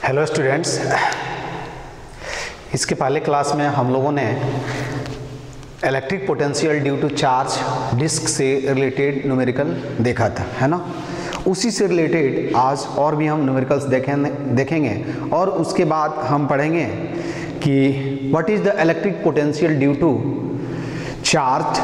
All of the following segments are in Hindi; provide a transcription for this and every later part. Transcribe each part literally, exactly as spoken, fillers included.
हेलो स्टूडेंट्स, इसके पहले क्लास में हम लोगों ने electric potential due to charge disc से रिलेटेड न्यूमेरिकल देखा था, है ना। उसी से रिलेटेड आज और भी हम न्यूमेरिकल्स देखें देखेंगे और उसके बाद हम पढ़ेंगे कि what is the electric potential due to charge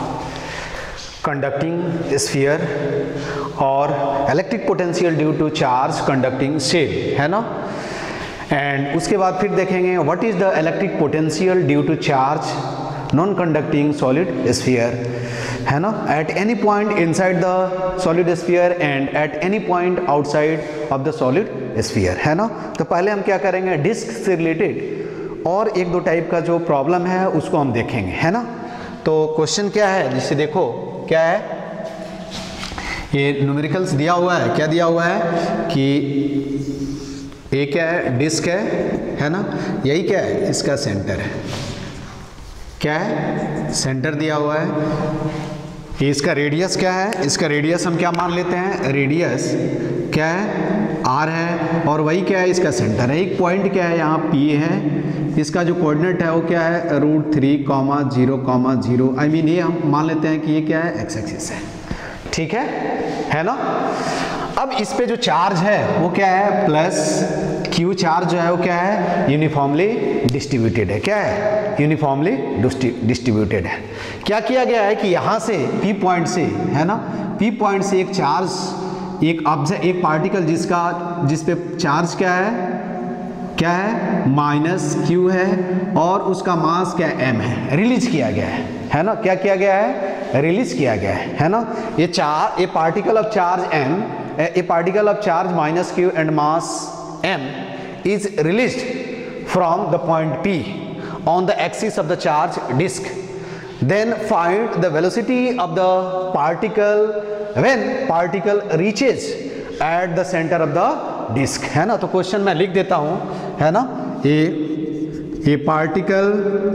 conducting sphere और electric potential due to charge conducting shell, है ना। एंड उसके बाद फिर देखेंगे what is the electric potential due to charge non conducting solid sphere, है ना, at any point inside the solid sphere and at any point outside of the solid sphere, है ना। तो पहले हम क्या करेंगे, डिस्क से रिलेटेड और एक दो टाइप का जो प्रॉब्लम है उसको हम देखेंगे, है ना। तो क्वेश्चन क्या है, जिसे देखो क्या है, ये न्यूमेरिकल्स दिया हुआ है। क्या दिया हुआ है कि ये क्या है, डिस्क है है ना, यही क्या है, इसका सेंटर है। क्या है, सेंटर दिया हुआ है। ये इसका रेडियस क्या है, इसका रेडियस हम क्या मान लेते हैं, रेडियस क्या है, आर है, और वही क्या है, इसका सेंटर है। एक पॉइंट क्या है यहाँ पी है, इसका जो कोऑर्डिनेट है वो क्या है, root three comma zero comma zero, I mean ये हम मान लेते हैं कि ये क्या है, एक्स एक्सिस है, ठीक है है ना। अब इस पे जो चार्ज है वो क्या है, प्लस क्यू चार्ज जो है वो क्या है, यूनिफॉर्मली डिस्ट्रीब्यूटेड है। क्या है, यूनिफॉर्मली डिस्ट्रीब्यूटेड है। क्या किया गया है कि यहाँ से पी पॉइंट से, है ना, पी पॉइंट से एक चार्ज, एक ऑब्जेक्ट, एक पार्टिकल जिसका जिस पे चार्ज क्या है, क्या है, माइनस क्यू है, और उसका मास क्या है, एम है, रिलीज किया गया है, है ना। क्या किया गया है, रिलीज किया गया है, है ना। ये चार, a particle of charge M, a particle of charge minus Q and mass M is released from the point P on the axis of the charge disk. Then find the velocity of the particle when particle reaches at the center of the disk, है ना। तो क्वेश्चन मैं लिख देता हूं, है ना। ये ये particle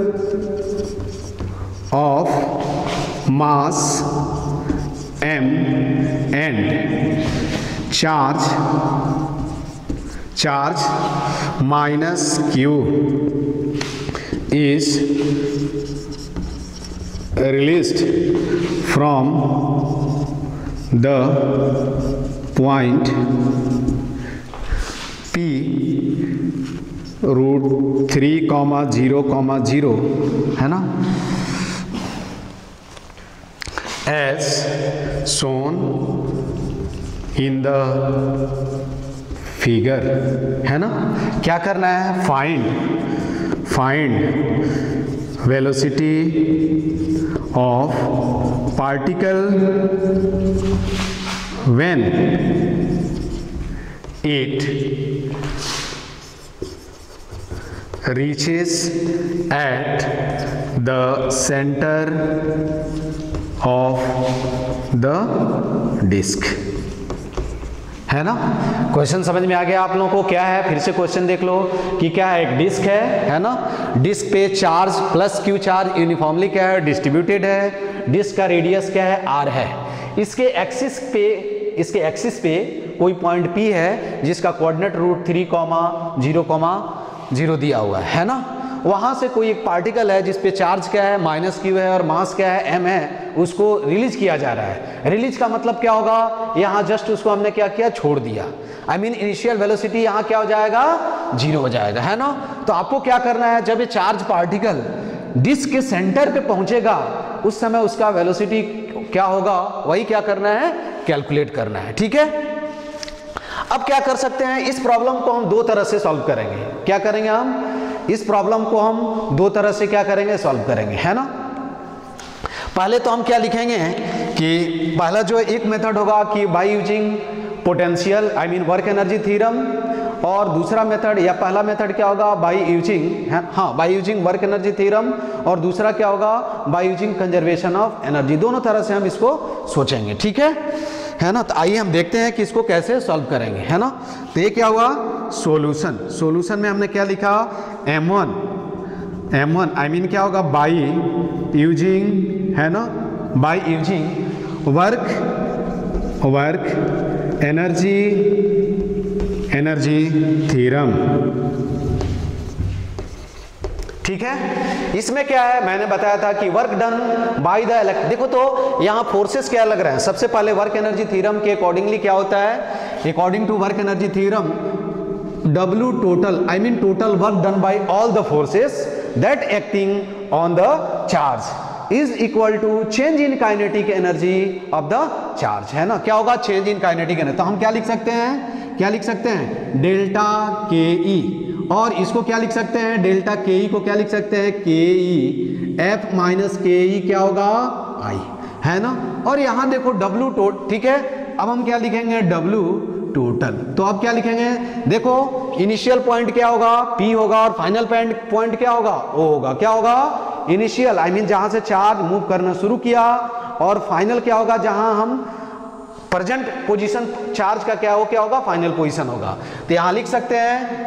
of mass m and charge charge minus q is released from the point p root three comma zero comma zero, है ना, as shown in the figure, है ना। क्या करना है, find find velocity of particle when it reaches at the centre of the disc, है ना। क्वेश्चन समझ में आ गया आप लोगों को। क्या है, फिर से क्वेश्चन देख लो कि क्या है, एक डिस्क है है ना। डिस्क पे charge plus Q charge uniformly क्या है, डिस्ट्रीब्यूटेड है। डिस्क का रेडियस क्या है, आर है। इसके एक्सिस पे इसके एक्सिस पे कोई पॉइंट पी है जिसका coordinate root three comma zero comma zero दिया हुआ है, है ना। वहां से कोई एक पार्टिकल है जिस पे चार्ज क्या है, माइनस क्यू है, और मास क्या है, एम है, उसको रिलीज किया जा रहा है। रिलीज का मतलब क्या होगा, यहाँ जस्ट उसको हमने क्या किया, छोड़ दिया। आई मीन इनिशियल वेलोसिटी यहाँ क्या हो जाएगा, जीरो हो जाएगा, है ना। तो आपको क्या करना है, जब ये चार्ज पार्टिकल डिस्क के सेंटर पे पहुंचेगा उस समय उसका वेलोसिटी क्या होगा, वही क्या करना है, कैलकुलेट करना है, ठीक है। अब क्या कर सकते हैं, इस प्रॉब्लम को हम दो तरह से सॉल्व करेंगे। क्या करेंगे हम, इस प्रॉब्लम को हम दो तरह से क्या करेंगे, सॉल्व करेंगे, है ना। पहले तो हम क्या लिखेंगे कि पहला जो एक मेथड होगा कि by using potential I mean work energy theorem, और दूसरा मेथड या पहला मेथड क्या होगा, बाय यूजिंग, हाँ by using work energy theorem, और दूसरा क्या होगा, by using conservation of energy. दोनों तरह से हम इसको सोचेंगे, ठीक है है ना। तो आइए हम देखते हैं कि इसको कैसे सॉल्व करेंगे, है ना। तो ये क्या हुआ, सॉल्यूशन। सॉल्यूशन में हमने क्या लिखा, M one M one I mean क्या होगा, बाई यूजिंग, है ना, by using work work energy energy theorem. ठीक है, इसमें क्या है, मैंने बताया था कि work done by the electric, देखो तो यहाँ फोर्सेस क्या लग रहे हैं। सबसे पहले वर्क एनर्जी थ्योरम के अकॉर्डिंगली क्या होता है, according to work energy theorem W total, I mean total work done by all the forces that acting on the charge is equal to change in kinetic energy of the charge, है ना। क्या होगा, चेंज इन काइनेटिक एनर्जी। तो हम क्या लिख सकते हैं, क्या लिख सकते हैं, डेल्टा के ई, और इसको क्या लिख सकते हैं, डेल्टा के ई को क्या लिख सकते हैं, के ई एफ माइनस के ई क्या होगा, आई, है ना। और यहां देखो डब्ल्यू टोटल, ठीक है। अब हम क्या लिखेंगे, डब्ल्यू टोटल। तो अब क्या लिखेंगे, देखो इनिशियल पॉइंट क्या होगा, P होगा, और फाइनल पॉइंट क्या होगा, O होगा। क्या होगा, इनिशियल आई मीन जहां से चार्ज मूव करना शुरू किया, और फाइनल क्या होगा, जहां हम प्रेजेंट पोजीशन चार्ज का क्या हो, क्या होगा, फाइनल पोजीशन होगा। तो यहां लिख सकते हैं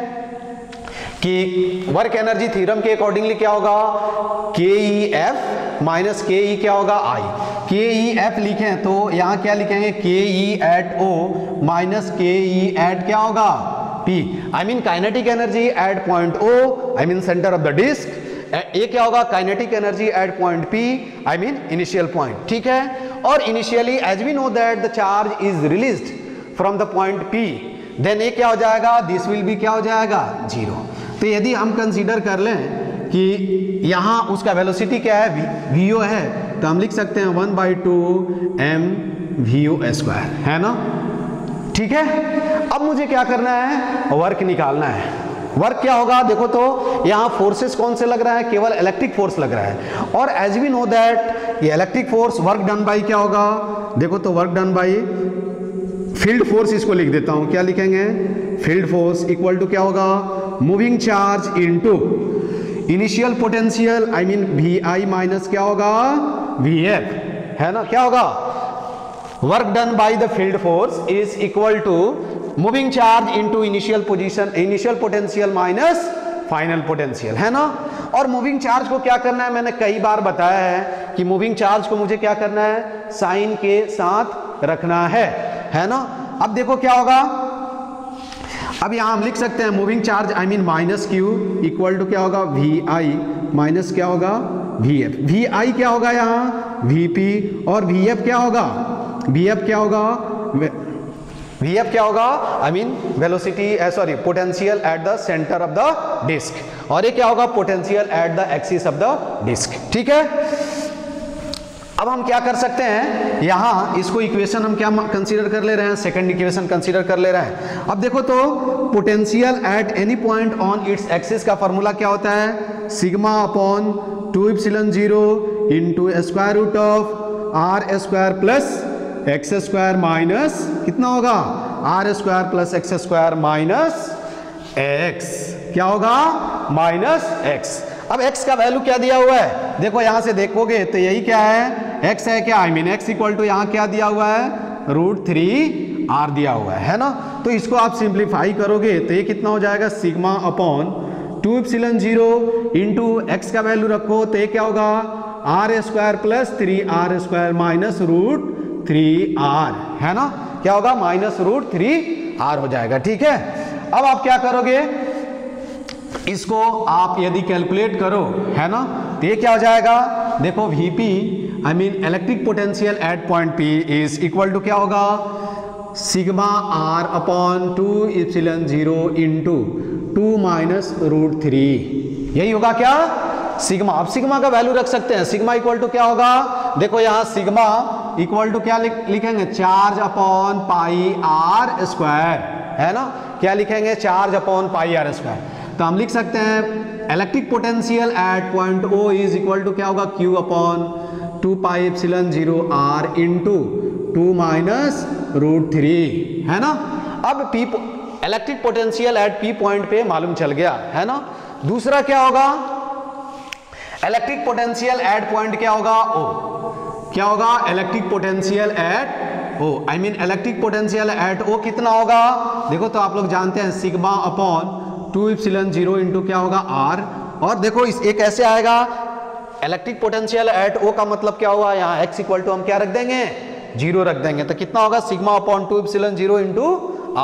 कि वर्क एनर्जी थ्योरम के अकॉर्डिंगली क्या होगा, के ई एफ माइनस के ई क्या होगा, आई। के ई एफ लिखें तो यहां क्या लिखेंगे, के ई एट ओ माइनस के ई एट क्या होगा, P, I mean kinetic energy at point O, I mean centre of the disc. ये क्या होगा, kinetic energy at point P, I mean initial point. ठीक है, और initially as we know that the charge is released from the point P, then ये क्या हो जाएगा, दिस विल बी क्या हो जाएगा, जीरो। तो यदि हम कंसीडर कर लें कि यहां उसका वेलोसिटी क्या है, वी ओ है, तो हम लिख सकते हैं one by two M V O square, है ना। ठीक है, अब मुझे क्या करना है, वर्क निकालना है। वर्क क्या होगा, देखो तो यहां फोर्सेस कौन से लग रहा है, केवल इलेक्ट्रिक फोर्स लग रहा है। और एज वी नो दैट ये electric force work done by क्या होगा, देखो तो work done by field force, इसको लिख देता हूं, क्या लिखेंगे, फील्ड फोर्स इक्वल टू क्या होगा, moving charge into initial potential, I mean V I minus क्या होगा, वी एफ, है ना। क्या होगा, work done by the field force is equal to moving charge into initial position, initial potential minus final potential, है ना। और मूविंग चार्ज को क्या करना है, मैंने कई बार बताया है कि मूविंग चार्ज को मुझे क्या करना है, साइन के साथ रखना है, है ना। अब देखो क्या होगा, अब यहां हम लिख सकते हैं moving charge I mean minus Q equal to क्या होगा, वी आई माइनस क्या होगा, वी एफ। वी आई क्या होगा यहाँ, वी पी, और वी एफ क्या होगा, वी एफ क्या होगा, वी एफ क्या होगा, I mean velocity, sorry potential at the centre of the disc, और ये क्या होगा, potential at the axis of the disc. ठीक है, अब हम क्या कर सकते हैं, यहां इसको इक्वेशन हम क्या कंसीडर कर ले रहे हैं, सेकंड इक्वेशन कंसीडर कर ले रहे हैं। अब देखो तो potential at any point on its axis का फॉर्मूला क्या होता है, sigma upon two epsilon zero into square root of R square plus X square minus कितना होगा, R square plus X square minus X, क्या होगा, माइनस एक्स। अब x का वैल्यू क्या दिया हुआ है, देखो यहां से देखोगे तो यही क्या है, x है क्या, I mean x equal to यहां क्या दिया हुआ है, रूट थ्री आर दिया हुआ है, है ना। तो इसको आप सिंप्लीफाई करोगे तो ये कितना हो जाएगा, sigma upon two epsilon zero into X का वैल्यू रखो तो ये क्या होगा, R square plus three R square minus root three R, है ना। क्या होगा, माइनस रूट थ्री आर हो जाएगा। ठीक है, अब आप क्या करोगे, इसको आप यदि कैलकुलेट करो, है ना, तो ये क्या हो जाएगा, देखो Vp I mean electric potential at point P is equal to क्या होगा, sigma R upon two epsilon zero into two minus root three, यही होगा क्या, सिग्मा। अब सिग्मा का वैल्यू रख सकते हैं, सिग्मा इक्वल टू क्या होगा, देखो यहां सिग्मा इक्वल टू क्या लिखेंगे, charge upon pi R square, है ना। क्या लिखेंगे, charge upon pi R square. तो हम लिख सकते हैं electric potential at point O is equal to क्या होगा, Q upon two pi epsilon zero R into two minus root three, है ना। अब P electric potential at P point पे मालूम चल गया, है ना। दूसरा क्या होगा, इलेक्ट्रिक पोटेंशियल एट पॉइंट क्या होगा, ओ, क्या होगा, electric potential at O, I mean electric potential at O कितना होगा, देखो तो आप लोग जानते हैं sigma upon two epsilon zero into क्या होगा, आर। और देखो इस एक ऐसे आएगा, इलेक्ट्रिक पोटेंशियल एट ओ का मतलब क्या होगा, यहाँ x इक्वल टू हम क्या रख देंगे, जीरो रख देंगे, तो कितना होगा, sigma upon two epsilon zero into R.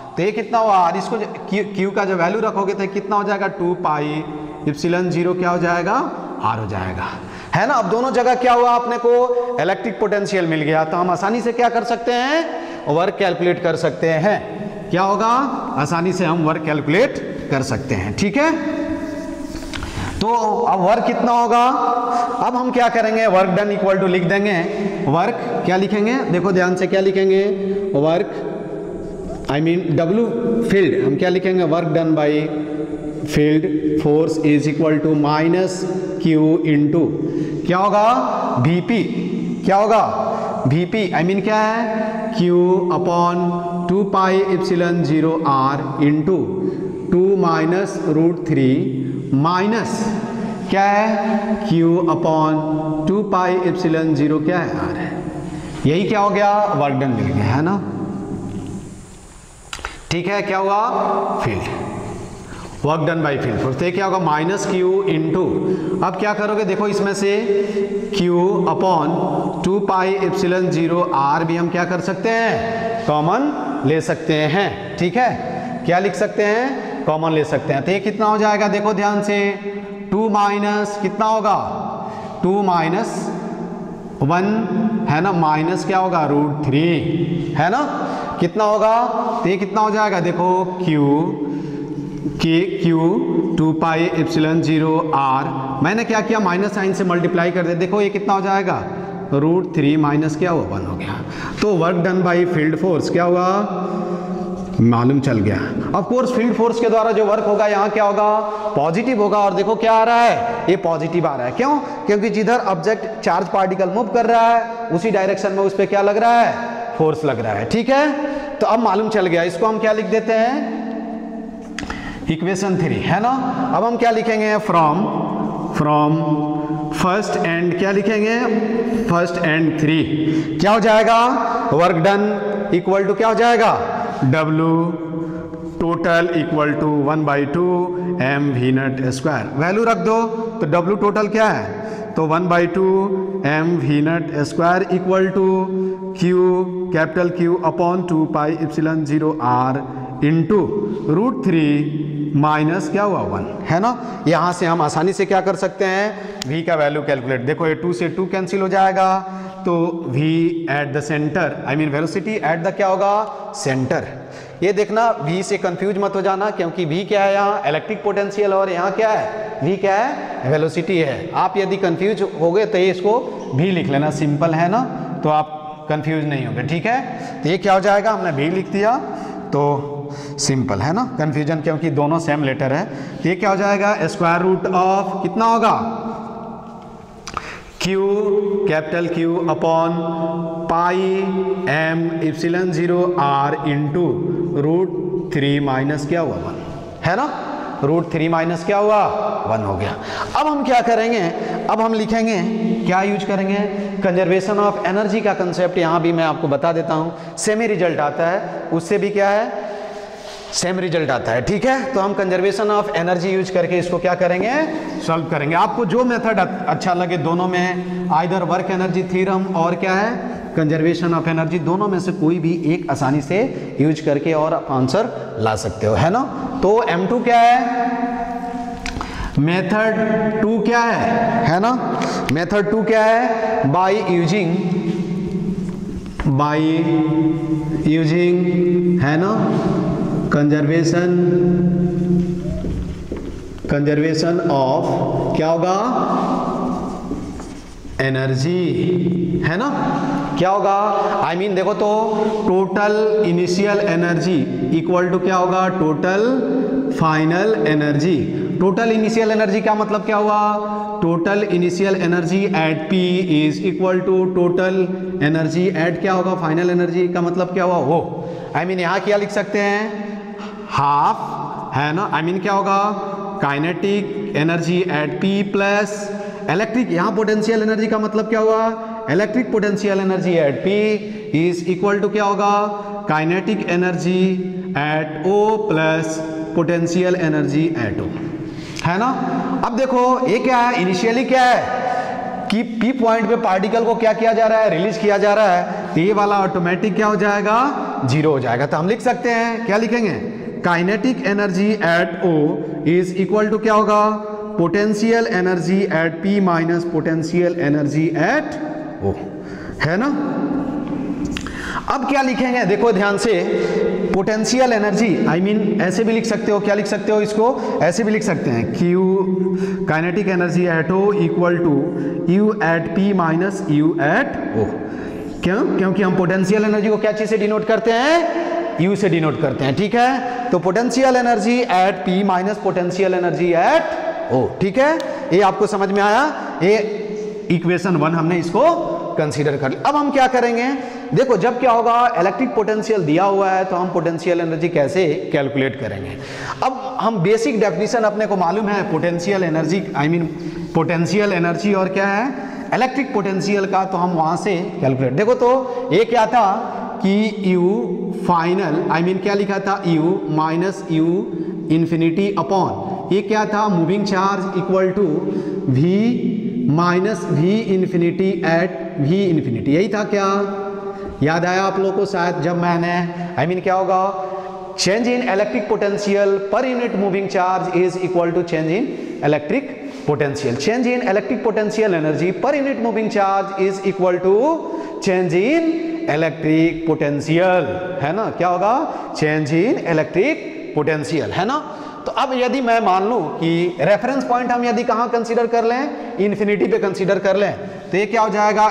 तो ये कितना हुआ आर, इसको क्यू, क्यू का जो वैल्यू रखोगे तो कितना हो जाएगा टू पाई इप्सिलॉन जीरो क्या हो जाएगा आर हो जाएगा, है ना। अब दोनों जगह क्या हुआ अपने को इलेक्ट्रिक पोटेंशियल मिल गया, तो हम आसानी से क्या कर सकते हैं वर्क कैलकुलेट कर सकते हैं। क्या होगा आसानी से हम वर्क कैलकुलेट कर सकते हैं, ठीक है। तो अब वर्क कितना होगा, अब हम क्या करेंगे वर्क डन इक्वल टू लिख देंगे वर्क क्या लिखेंगे, देखो ध्यान से क्या लिखेंगे work I mean W field हम क्या लिखेंगे work done by field force is equal to minus Q into क्या होगा वीपी, क्या होगा वीपी आई मीन क्या है Q upon two pi epsilon zero R into two minus root three minus क्या है Q upon two pi epsilon zero क्या है आर है। यही क्या हो गया वर्क डन मिल गया, है ना, ठीक है। क्या हुआ field work done by field force, तो क्या होगा माइनस क्यू इंटू, अब क्या करोगे देखो इसमें से Q upon two pi epsilon zero R भी हम क्या कर सकते हैं कॉमन ले सकते हैं, ठीक है। क्या लिख सकते हैं कॉमन ले सकते हैं, तो ये कितना हो जाएगा देखो ध्यान से टू माइनस कितना होगा टू माइनस वन है ना, माइनस क्या होगा रूट थ्री है ना, कितना होगा तो ये कितना हो जाएगा देखो क्यू के Q two pi epsilon zero R, मैंने क्या किया माइनस साइन से मल्टीप्लाई कर दे, देखो ये कितना हो जाएगा रूट थ्री माइनस क्या हुआ वन हो गया। तो work done by field force क्या हुआ मालूम चल गया। ऑफ कोर्स फील्ड फोर्स के द्वारा जो वर्क होगा यहाँ क्या होगा पॉजिटिव होगा, और देखो क्या आ रहा है ये पॉजिटिव आ रहा है, क्यों क्योंकि जिधर ऑब्जेक्ट चार्ज पार्टिकल मूव कर रहा है उसी डायरेक्शन में उस पर क्या लग रहा है फोर्स लग रहा है, ठीक है। तो अब मालूम चल गया, इसको हम क्या लिख देते हैं इक्वेशन थ्री, है ना। अब हम क्या लिखेंगे फ्रॉम फ्रॉम फर्स्ट एंड क्या लिखेंगे फर्स्ट एंड थ्री, क्या हो जाएगा वर्क डन इक्वल टू क्या हो जाएगा W total equal to one by two M V nut square, value रख दो तो W टोटल क्या है तो one by two M V nut square equal to Q capital Q upon two pi epsilon zero R into root three minus क्या हुआ वन, है ना। यहाँ से हम आसानी से क्या कर सकते हैं v का वैल्यू कैलकुलेट, देखो ये टू से टू कैंसिल हो जाएगा, तो v at the centre I mean velocity at the क्या होगा सेंटर। ये देखना v से कंफ्यूज मत हो जाना, क्योंकि v क्या है यहाँ इलेक्ट्रिक पोटेंशियल और यहाँ क्या है v क्या है वेलोसिटी है। आप यदि कंफ्यूज हो गए तो ये इसको v लिख लेना, सिंपल है ना, तो आप कंफ्यूज नहीं होंगे, ठीक है। तो ये क्या हो जाएगा हमने v लिख दिया तो सिंपल है ना, कंफ्यूजन क्योंकि दोनों सेम लेटर है। तो ये क्या हो जाएगा स्क्वायर रूट ऑफ कितना होगा Q capital Q upon pi M epsilon zero R into root three minus क्या हुआ वन, है ना, रूट थ्री माइनस क्या हुआ वन हो गया। अब हम क्या करेंगे, अब हम लिखेंगे क्या यूज करेंगे कंजर्वेशन ऑफ एनर्जी का कंसेप्ट, यहाँ भी मैं आपको बता देता हूँ, सेम ही रिजल्ट आता है, उससे भी क्या है सेम रिजल्ट आता है, ठीक है। तो हम कंजर्वेशन ऑफ एनर्जी यूज करके इसको क्या करेंगे सॉल्व करेंगे। आपको जो मेथड अच्छा लगे दोनों में, आइदर वर्क एनर्जी थ्योरम और क्या है कंजर्वेशन ऑफ एनर्जी, दोनों में से कोई भी एक आसानी से यूज करके और आप आंसर ला सकते हो, है ना। तो एम टू क्या है मेथड टू क्या है है ना, मेथड टू क्या है बाय यूजिंग बाय यूजिंग है ना कंजर्वेशन कंजर्वेशन ऑफ क्या होगा एनर्जी, है ना, क्या होगा आई I मीन mean, देखो तो total initial energy equal to क्या होगा total final energy. Total initial energy का मतलब क्या हुआ total initial energy at P is equal to total energy at क्या होगा फाइनल एनर्जी, का मतलब क्या हुआ वो आई मीन यहाँ क्या लिख सकते हैं हाफ, है ना, आई I मीन mean, क्या होगा kinetic energy at P plus electric, यहाँ पोटेंशियल एनर्जी का मतलब क्या हुआ electric potential energy at P is equal to क्या होगा kinetic energy at O plus potential energy at O, है ना। अब देखो ये क्या है इनिशियली क्या है कि P पॉइंट पे पार्टिकल को क्या किया जा रहा है रिलीज किया जा रहा है, तो ये वाला ऑटोमेटिक क्या हो जाएगा जीरो हो जाएगा। तो हम लिख सकते हैं, क्या लिखेंगे, kinetic energy at O is equal to क्या होगा, potential energy at P minus potential energy at O, है ना। अब क्या लिखेंगे, देखो ध्यान से, पोटेंशियल एनर्जी आई मीन ऐसे भी लिख सकते हो, क्या लिख सकते हो इसको, ऐसे भी लिख सकते हैं, Q kinetic energy at O equal to U at P minus U at O। क्यों, क्योंकि हम पोटेंशियल एनर्जी को क्या चीज से डिनोट करते हैं, U से डिनोट करते हैं, ठीक है। तो potential energy at P minus potential energy at O, ठीक है। ये आपको समझ में आया, ये इक्वेशन वन हमने इसको कंसीडर कर लिया। अब हम क्या करेंगे, देखो जब क्या होगा, इलेक्ट्रिक पोटेंशियल दिया हुआ है तो हम पोटेंशियल एनर्जी कैसे कैलकुलेट करेंगे। अब हम बेसिक डेफिनेशन अपने को मालूम है potential energy I mean potential energy और क्या है इलेक्ट्रिक पोटेंशियल का, तो हम वहां से कैलकुलेट, देखो तो ये क्या था कि U फाइनल आई मीन क्या लिखा था, U minus U infinity upon, ये क्या था, moving charge equal to V minus V infinity at V infinity, यही था क्या, याद आया आप लोगों को शायद, जब मैंने आई I मीन mean, क्या होगा, change in electric potential per unit moving charge is equal to change in electric potential, change in electric potential energy per unit moving charge is equal to change in electric potential, है ना, क्या होगा, चेंज इन इलेक्ट्रिक पोटेंशियल, है ना। तो अब यदि मैं मान लूं कि रेफरेंस पॉइंट हम यदि कहां कंसीडर कर लें, इन्फिनिटी पे कंसीडर कर लें, तो ये क्या हो जाएगा,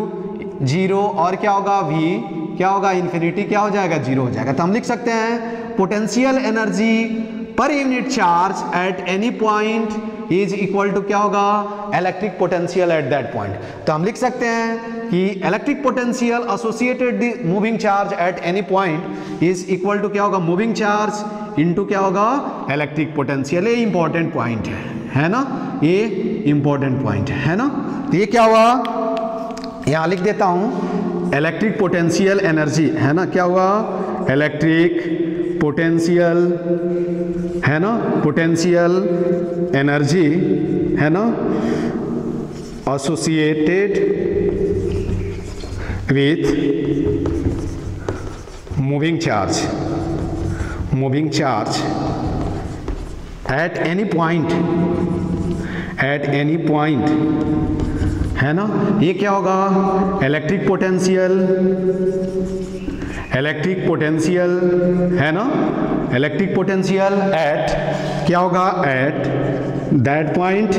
U जीरो और क्या होगा, V क्या होगा, इन्फिनिटी क्या हो जाएगा, जीरो हो जाएगा। तो हम लिख सकते हैं potential energy per unit charge at any point is equal to क्या होगा, electric potential at that point. तो हम लिख सकते हैं कि electric potential associated the moving charge at any point is equal to क्या होगा, मूविंग चार्ज इनटू क्या होगा, इलेक्ट्रिक पोटेंशियल। ये इंपॉर्टेंट पॉइंट है, है ना, ये इंपॉर्टेंट पॉइंट है ना। तो ये क्या हुआ, यहां लिख देता हूं, इलेक्ट्रिक पोटेंशियल एनर्जी, है ना, क्या हुआ, इलेक्ट्रिक पोटेंशियल, है ना, पोटेंशियल एनर्जी, है ना, associated with moving charge, moving charge at any point, at any point, है ना। ये क्या होगा, इलेक्ट्रिक पोटेंशियल, इलेक्ट्रिक पोटेंशियल, है ना, इलेक्ट्रिक पोटेंशियल एट क्या होगा, at that point,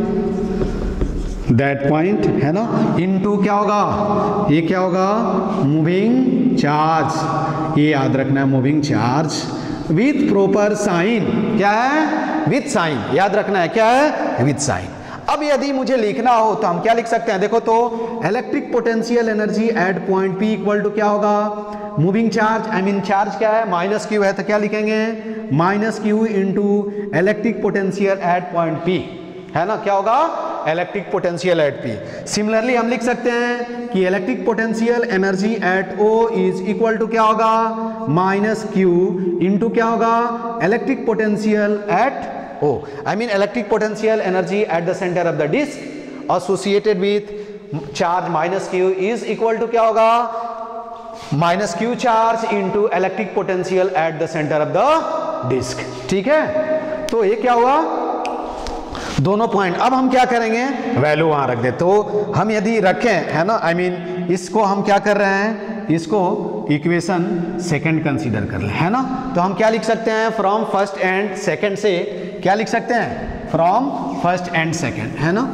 that point, है ना, इनटू क्या होगा, ये क्या होगा, मूविंग चार्ज, ये याद रखना है, moving charge with proper sign, क्या है, विथ साइन, याद रखना है, क्या है, विथ साइन। अब यदि मुझे लिखना हो तो हम क्या लिख सकते हैं, देखो तो electric potential energy at point P equal to क्या होगा, moving charge I mean charge क्या है, माइनस क्यू है, तो क्या लिखेंगे, minus Q into electric potential at point P, है ना, क्या होगा, electric potential at P। Similarly हम लिख सकते हैं कि electric potential energy at O is equal to क्या होगा, माइनस क्यू इंटू क्या होगा, electric potential at O, I mean electric potential energy at the center of the disk associated with charge minus Q is equal to क्या होगा, minus Q charge into electric potential at the center of the disk, ठीक है। तो ये क्या हुआ, दोनों पॉइंट। अब हम क्या करेंगे, वैल्यू वहां रख दे, तो हम यदि रखें, है ना, आई I मीन mean, इसको हम क्या कर रहे हैं, इसको इक्वेशन सेकंड कंसीडर कर ले, है ना। तो हम क्या लिख सकते हैं, फ्रॉम फर्स्ट एंड सेकंड से क्या लिख सकते हैं, फ्रॉम फर्स्ट एंड सेकंड, है ना।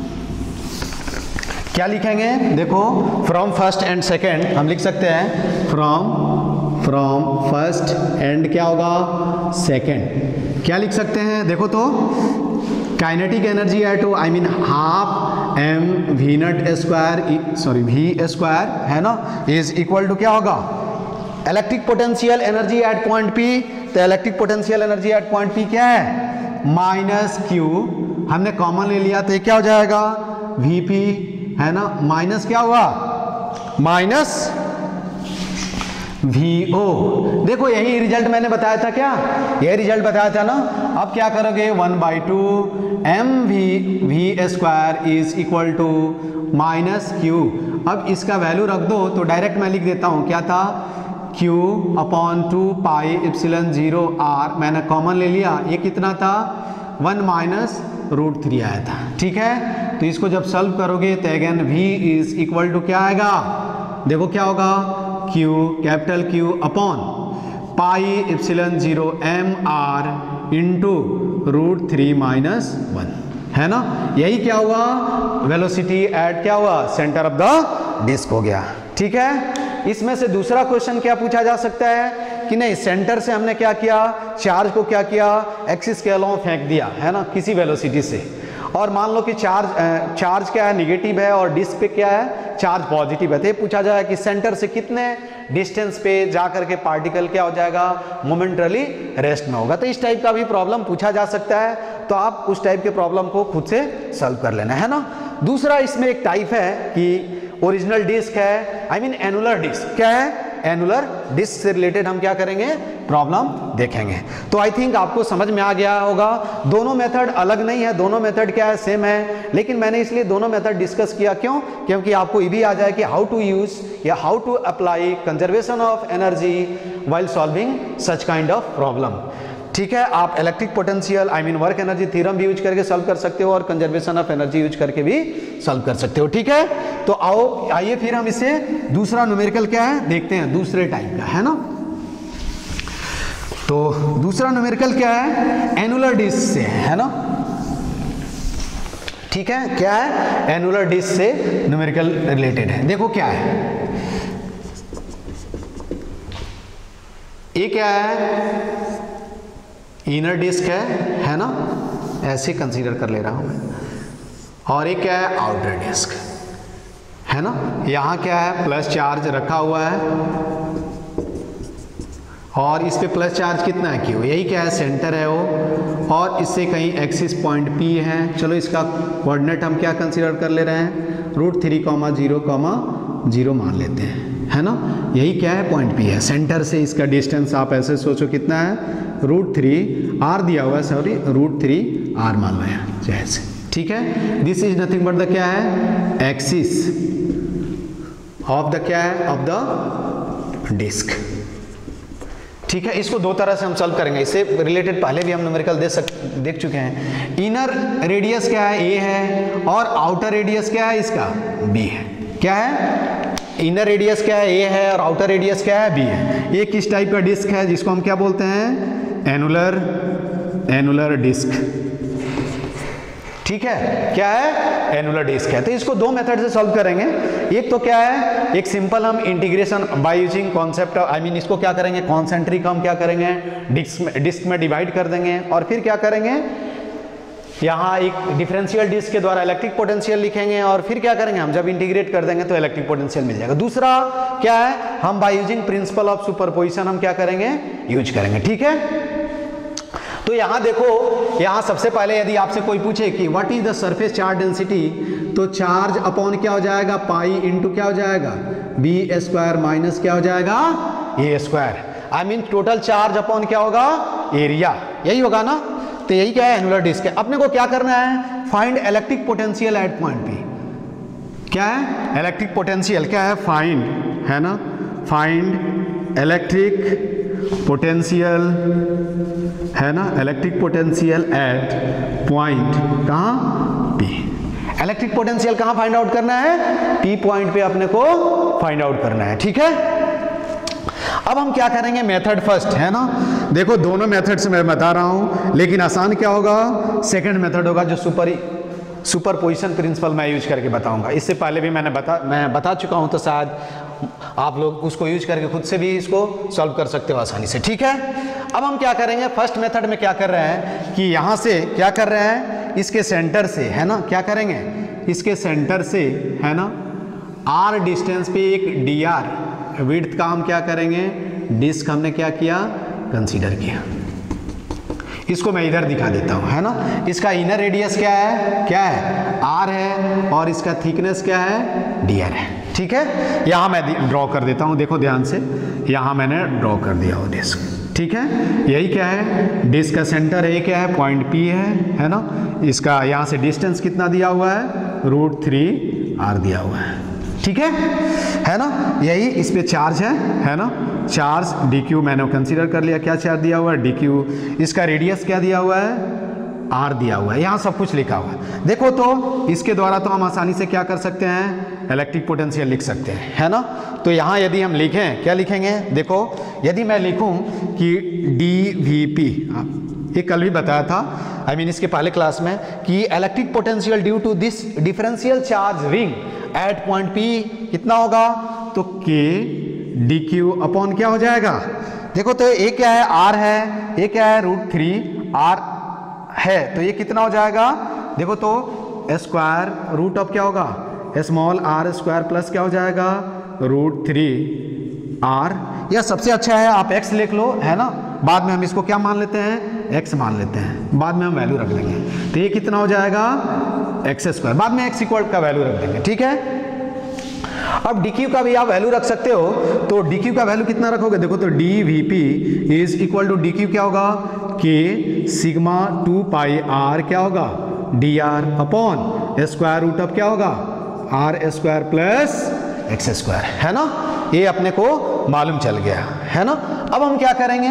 क्या लिखेंगे, देखो फ्रॉम फर्स्ट एंड सेकंड हम लिख सकते हैं, फ्रॉम फ्रॉम फर्स्ट एंड क्या होगा, सेकंड, क्या लिख सकते हैं, देखो तो kinetic energy at O I mean half M V nut square sorry V square, है ना, इज इक्वल टू क्या होगा, electric potential energy at point P। तो electric potential energy at point P क्या है, माइनस क्यू, हमने कॉमन ले लिया तो ये क्या हो जाएगा, Vp, है ना, माइनस क्या हुआ, माइनस Vo। देखो यही रिजल्ट मैंने बताया था, क्या यही रिजल्ट बताया था ना। अब क्या करोगे, one by two M V V square is equal to minus Q. अब इसका वैल्यू रख दो तो डायरेक्ट मैं लिख देता हूं, क्या था, Q upon two pi epsilon zero R, मैंने कॉमन ले लिया, ये कितना था वन माइनस रूट थ्री आया था, ठीक है। तो इसको जब सॉल्व करोगे तो again v is equal to क्या आएगा, देखो क्या होगा, q capital Q upon pi epsilon zero M R into root three minus one, है ना। यही क्या हुआ, वेलोसिटी एट क्या हुआ सेंटर ऑफ द डिस्क हो गया, ठीक है। इसमें से दूसरा क्वेश्चन क्या पूछा जा सकता है कि नहीं, सेंटर से हमने क्या किया, चार्ज को क्या किया, एक्सिस के अलोंग फेंक दिया, है ना, किसी वेलोसिटी से, और मान लो कि चार्ज चार्ज क्या है, निगेटिव है, और डिस्क पे क्या है, चार्ज पॉजिटिव है। तो ये पूछा जाए कि सेंटर से कितने डिस्टेंस पे जा करके पार्टिकल क्या हो जाएगा, मोमेंटरली रेस्ट में होगा। तो इस टाइप का भी प्रॉब्लम पूछा जा सकता है, तो आप उस टाइप के प्रॉब्लम को खुद से सॉल्व कर लेना, है ना। दूसरा इसमें एक टाइप है कि ओरिजिनल डिस्क है, आई मीन एनुलर डिस्क, क्या है, एनुलर डिस्क से रिलेटेड हम क्या करेंगे, प्रॉब्लम देखेंगे। तो आई थिंक आपको समझ में आ गया होगा, दोनों मेथड अलग नहीं है, दोनों मेथड क्या है, सेम है, लेकिन मैंने इसलिए दोनों मेथड डिस्कस किया, क्यों, क्योंकि आपको ये भी आ जाए कि हाउ टू यूज या how to apply conservation of energy while solving such kind of problem, ठीक है। आप electric potential I mean work energy theorem भी यूज करके सॉल्व कर सकते हो, और कंजर्वेशन ऑफ एनर्जी यूज करके भी सॉल्व कर सकते हो, ठीक है। तो आओ आइए फिर हम इसे दूसरा न्यूमेरिकल क्या है देखते हैं, दूसरे टाइप का, है ना। तो दूसरा न्यूमेरिकल क्या है, एनुलर डिस्क से, है ना, ठीक है। क्या है, एनुलर डिस्क से न्यूमेरिकल रिलेटेड है। देखो क्या है, ये क्या है, इनर डिस्क है, है ना, ऐसे कंसीडर कर ले रहा हूं मैं, और ये क्या है, आउटर डिस्क, है ना। यहाँ क्या है, प्लस चार्ज रखा हुआ है, और इस पे प्लस चार्ज कितना है, क्यों, यही क्या है, सेंटर है वो, और इससे कहीं एक्सिस पॉइंट P है। चलो इसका कोऑर्डिनेट हम क्या कंसीडर कर ले रहे हैं, root three comma zero comma zero मान लेते हैं, है ना। यही क्या है, पॉइंट P है, सेंटर से इसका डिस्टेंस आप ऐसे सोचो कितना है, रूट थ्री आर दिया हुआ है, सॉरी रूट थ्री आर मान लो यहाँ जैसे, ठीक है। This is nothing but the क्या है, एक्सिस ऑफ द क्या है, ऑफ द डिस्क, ठीक है। इसको दो तरह से हम सॉल्व करेंगे, इससे रिलेटेड पहले भी हम न्यूमेरिकल देख सक देख चुके हैं। इनर रेडियस क्या है, ए है, और आउटर रेडियस क्या है, इसका बी है, क्या है, इनर रेडियस क्या है, ए है, और आउटर रेडियस क्या है, बी है। ये किस टाइप का डिस्क है, जिसको हम क्या बोलते हैं, एनुलर एनुलर डिस्क, ठीक है, क्या है, एनुलर डिस्क है। तो इसको दो मेथड से सॉल्व करेंगे। एक तो क्या है, एक सिंपल हम integration by using concept, I mean इसको क्या करेंगे, कॉन्सेंट्रिक हम क्या करेंगे, डिस्क में डिस्क में डिवाइड कर देंगे, और फिर क्या करेंगे, यहाँ एक डिफरेंशियल डिस्क के द्वारा इलेक्ट्रिक पोटेंशियल लिखेंगे, और फिर क्या करेंगे, हम जब इंटीग्रेट कर देंगे तो इलेक्ट्रिक पोटेंशियल मिल जाएगा। दूसरा क्या है, हम by using principle of superposition हम क्या करेंगे, यूज करेंगे, ठीक है। तो यहाँ देखो, यहाँ सबसे पहले यदि आपसे कोई पूछे कि what is the surface charge density, तो चार्ज अपॉन क्या हो जाएगा, पाई इंटू क्या हो जाएगा, बी स्क्वायर माइनस क्या हो जाएगा, A square, I mean total charge upon क्या होगा, एरिया, यही होगा ना। तो यही क्या है, एनुलर डिस्क है। अपने को क्या करना है, find electric potential at point P, क्या है, इलेक्ट्रिक पोटेंशियल क्या है, फाइंड, है ना, फाइंड इलेक्ट्रिक पोटेंशियल, है ना, इलेक्ट्रिक पोटेंशियल एट पॉइंट कहाँ, पी। इलेक्ट्रिक पोटेंशियल कहाँ फाइंड आउट करना है, पी पॉइंट पे अपने को फाइंड आउट करना है, ठीक है। अब हम क्या करेंगे, मेथड फर्स्ट, है ना। देखो दोनों मेथड से मैं बता रहा हूं, लेकिन आसान क्या होगा, सेकंड मेथड होगा, जो सुपर सुपरपोजिशन प्रिंसिपल मैं यूज करके बताऊंगा। इससे पहले भी मैंने बता मैं बता चुका हूं, तो शायद आप लोग उसको यूज करके खुद से भी इसको सॉल्व कर सकते हो आसानी से, ठीक है। अब हम क्या करेंगे, फर्स्ट मेथड में क्या कर रहे हैं कि यहाँ से क्या कर रहे हैं, इसके सेंटर से, है ना, क्या करेंगे, इसके सेंटर से, है ना, आर डिस्टेंस पे एक डी आर विड्थ का हम क्या करेंगे, डिस्क हमने क्या किया, कंसीडर किया। इसको मैं इधर दिखा देता हूं, है ना। इसका इनर रेडियस क्या है, क्या है, आर है, और इसका थिकनेस क्या है, डी आर है, ठीक है। यहां मैं ड्रॉ कर देता हूं, देखो ध्यान से, यहां मैंने ड्रॉ कर दिया वो डिस्क, ठीक है। यही क्या है, डिस्क का सेंटर है, क्या है, पॉइंट पी है, है ना। इसका यहां से डिस्टेंस कितना दिया हुआ है, रूट थ्री आर दिया हुआ है, ठीक है है ना, यही इस पे चार्ज है है ना, चार्ज डी क्यू मैंने कंसीडर कर लिया, क्या चार्ज दिया हुआ है डी क्यू, इसका रेडियस क्या दिया हुआ है आर दिया हुआ है, यहाँ सब कुछ लिखा हुआ है। देखो तो इसके द्वारा तो हम आसानी से क्या कर सकते हैं, इलेक्ट्रिक पोटेंशियल लिख सकते हैं है ना। तो यहाँ यदि हम लिखें, क्या लिखेंगे, देखो यदि मैं लिखूं कि डी वी पी, ये कल भी बताया था आई I मीन mean, इसके पहले क्लास में कि electric potential due to this differential charge ring at point P कितना होगा, तो के डी क्यू अपॉन क्या हो जाएगा, देखो तो ये क्या है आर है, ये क्या है रूट थ्री आर है, तो ये कितना हो जाएगा, देखो तो स्क्वायर रूट ऑफ क्या होगा स्मॉल आर स्क्वायर प्लस क्या हो जाएगा रूट थ्री आर, या सबसे अच्छा है आप x लिख लो है ना, बाद में हम इसको क्या मान लेते हैं x मान लेते हैं, बाद में हम वैल्यू रख लेंगे, तो ये कितना हो जाएगा एक्स स्क्वायर, बाद में x इक्वल का वैल्यू रख देंगे, ठीक है। अब dq का भी आप वैल्यू रख सकते हो, तो dq का वैल्यू कितना रखोगे, देखो तो dvp is equal to dq क्या होगा k sigma two pi r क्या होगा dr upon square root of क्या होगा R square plus X square है ना, ये अपने को मालूम चल गया है ना। अब हम क्या करेंगे,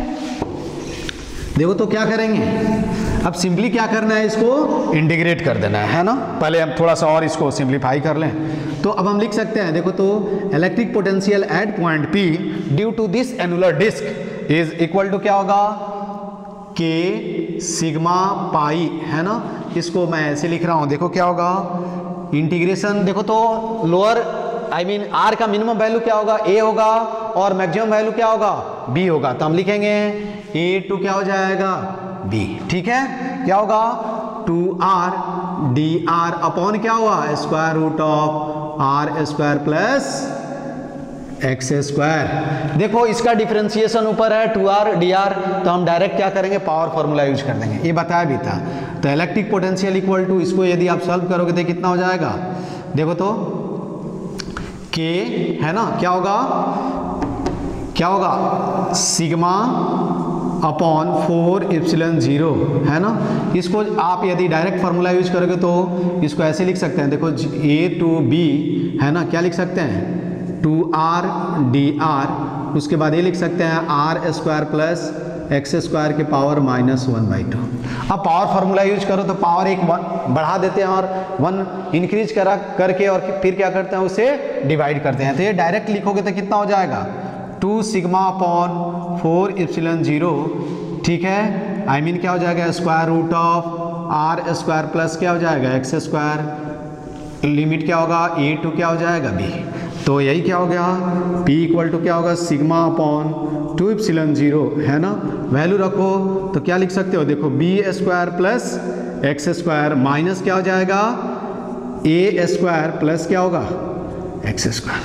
देखो तो क्या करेंगे, अब सिंपली क्या करना है, इसको इंटीग्रेट कर देना है ना, पहले हम थोड़ा सा और इसको सिंप्लीफाई कर लें, तो अब हम लिख सकते हैं, देखो तो electric potential at point P due to this annular disc is equal to क्या होगा के सिग्मा पाई है ना, इसको मैं ऐसे लिख रहा हूं, देखो क्या होगा इंटीग्रेशन, देखो तो लोअर आई मीन आर का मिनिमम वैल्यू क्या होगा ए होगा और मैक्सिमम वैल्यू क्या होगा बी होगा, तो हम लिखेंगे ए टू क्या हो जाएगा बी, ठीक है, क्या होगा two R D R upon क्या हुआ square root of R square plus X square. देखो इसका डिफरेंशिएशन ऊपर है टू आर डी आर, तो हम डायरेक्ट क्या करेंगे पावर फॉर्मूला यूज कर देंगे, ये बताया भी था। तो इलेक्ट्रिक पोटेंशियल इक्वल टू, इसको यदि आप सॉल्व करोगे तो कितना हो जाएगा, देखो तो के है ना, क्या होगा क्या होगा sigma upon four epsilon zero है ना, इसको आप यदि डायरेक्ट फार्मूला यूज करोगे तो इसको ऐसे लिख सकते हैं, देखो ए टू बी है ना, क्या लिख सकते हैं टू आर डी आर, उसके बाद ये लिख सकते हैं R square plus X square के power minus one by two. अब पावर फार्मूला यूज करो तो पावर एक वन बढ़ा देते हैं और वन इंक्रीज करा करके और फिर क्या करते हैं उसे डिवाइड करते हैं, तो ये डायरेक्ट लिखोगे तो कितना हो जाएगा two sigma upon four epsilon zero, ठीक है, आई I मीन mean क्या हो जाएगा square root of R square plus क्या हो जाएगा एक्स स्क्वायर, लिमिट क्या होगा ए टू क्या हो जाएगा बी, तो यही क्या हो गया P इक्वल टू क्या होगा sigma upon two epsilon zero है ना, वैल्यू रखो तो क्या लिख सकते हो, देखो B square plus X square minus क्या हो जाएगा ए स्क्वायर प्लस क्या होगा एक्स स्क्वायर,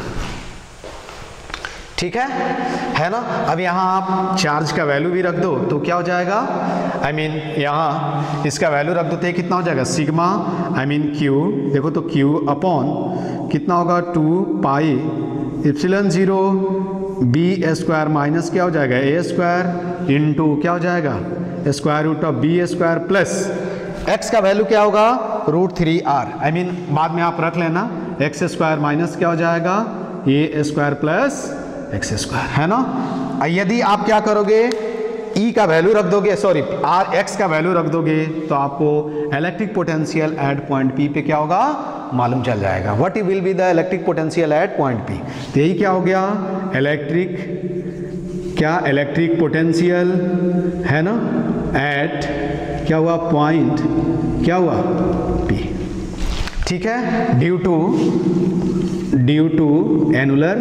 ठीक है है ना। अब यहाँ आप चार्ज का वैल्यू भी रख दो तो क्या हो जाएगा, आई मीन यहाँ इसका वैल्यू रख दो तो कितना हो जाएगा सिग्मा आई मीन क्यू, देखो तो क्यू अपॉन कितना होगा two pi epsilon zero B square minus क्या हो जाएगा ए स्क्वायर इंटू क्या हो जाएगा square root of B square plus X का वैल्यू क्या होगा root three R, I mean बाद में आप रख लेना एक्स स्क्वायर माइनस क्या हो जाएगा A square plus X square है ना। यदि आप क्या करोगे ई का वैल्यू रख दोगे, सॉरी आर एक्स का वैल्यू रख दोगे तो आपको electric potential at point P पे क्या होगा मालूम चल जाएगा, what will be the electric potential at point P. तो यही क्या हो गया इलेक्ट्रिक क्या इलेक्ट्रिक पोटेंशियल है ना एट क्या हुआ पॉइंट क्या हुआ पी, ठीक है, due to due to annular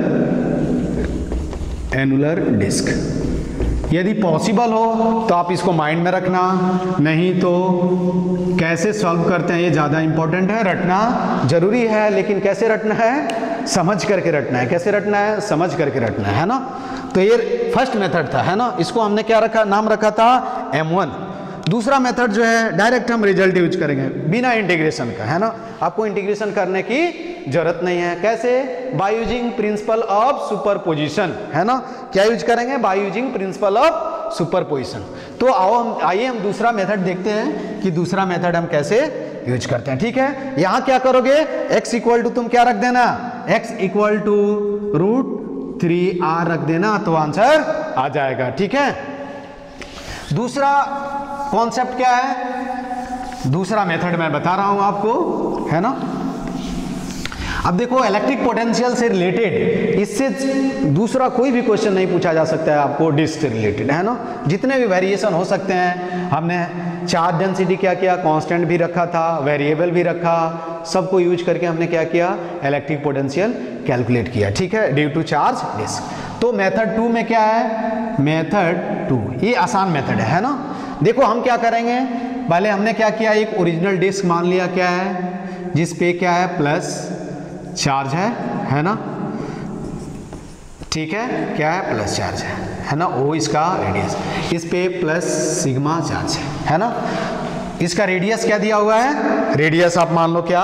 annular disc. यदि पॉसिबल हो तो आप इसको माइंड में रखना, नहीं तो कैसे सॉल्व करते हैं ये ज़्यादा इंपॉर्टेंट है, रटना जरूरी है लेकिन कैसे रटना है समझ करके रटना है, कैसे रटना है समझ करके रटना है ना। तो ये फर्स्ट मेथड था है ना, इसको हमने क्या रखा नाम रखा था एम वन। दूसरा मेथड जो है डायरेक्ट हम रिजल्ट यूज करेंगे बिना इंटीग्रेशन का है ना, आपको इंटीग्रेशन करने की जरूरत नहीं है, कैसे by using principle of superposition है ना, क्या यूज करेंगे by using principle of superposition. तो आओ हम आइए हम दूसरा मेथड देखते हैं कि दूसरा मेथड हम कैसे यूज करते हैं, ठीक है। यहां क्या करोगे x इक्वल टू तुम क्या रख देना x equal to root three R रख देना तो आंसर आ जाएगा। ठीक है, दूसरा कॉन्सेप्ट क्या है, दूसरा मेथड मैं बता रहा हूं आपको, है ना। अब देखो इलेक्ट्रिक पोटेंशियल से रिलेटेड इससे दूसरा कोई भी क्वेश्चन नहीं पूछा जा सकता है आपको डिस्क से रिलेटेड, है ना। जितने भी वेरिएशन हो सकते हैं, हमने चार्ज डेंसिटी क्या किया, कांस्टेंट भी रखा था, वेरिएबल भी रखा, सबको यूज करके हमने क्या किया, इलेक्ट्रिक पोटेंशियल कैलकुलेट किया। ठीक है, ड्यू टू चार्ज डिस्क। तो मेथड टू में क्या है, मेथड टू ये आसान मेथड है, है ना। देखो हम क्या करेंगे, पहले हमने क्या किया, एक ओरिजिनल डिस्क मान लिया क्या है, जिस पे क्या है प्लस चार्ज है, है ना। ठीक है, क्या है, प्लस चार्ज है, है ना। ओ इसका रेडियस, इस पे प्लस सिग्मा चार्ज है, है ना। इसका रेडियस क्या दिया हुआ है, रेडियस आप मान लो क्या,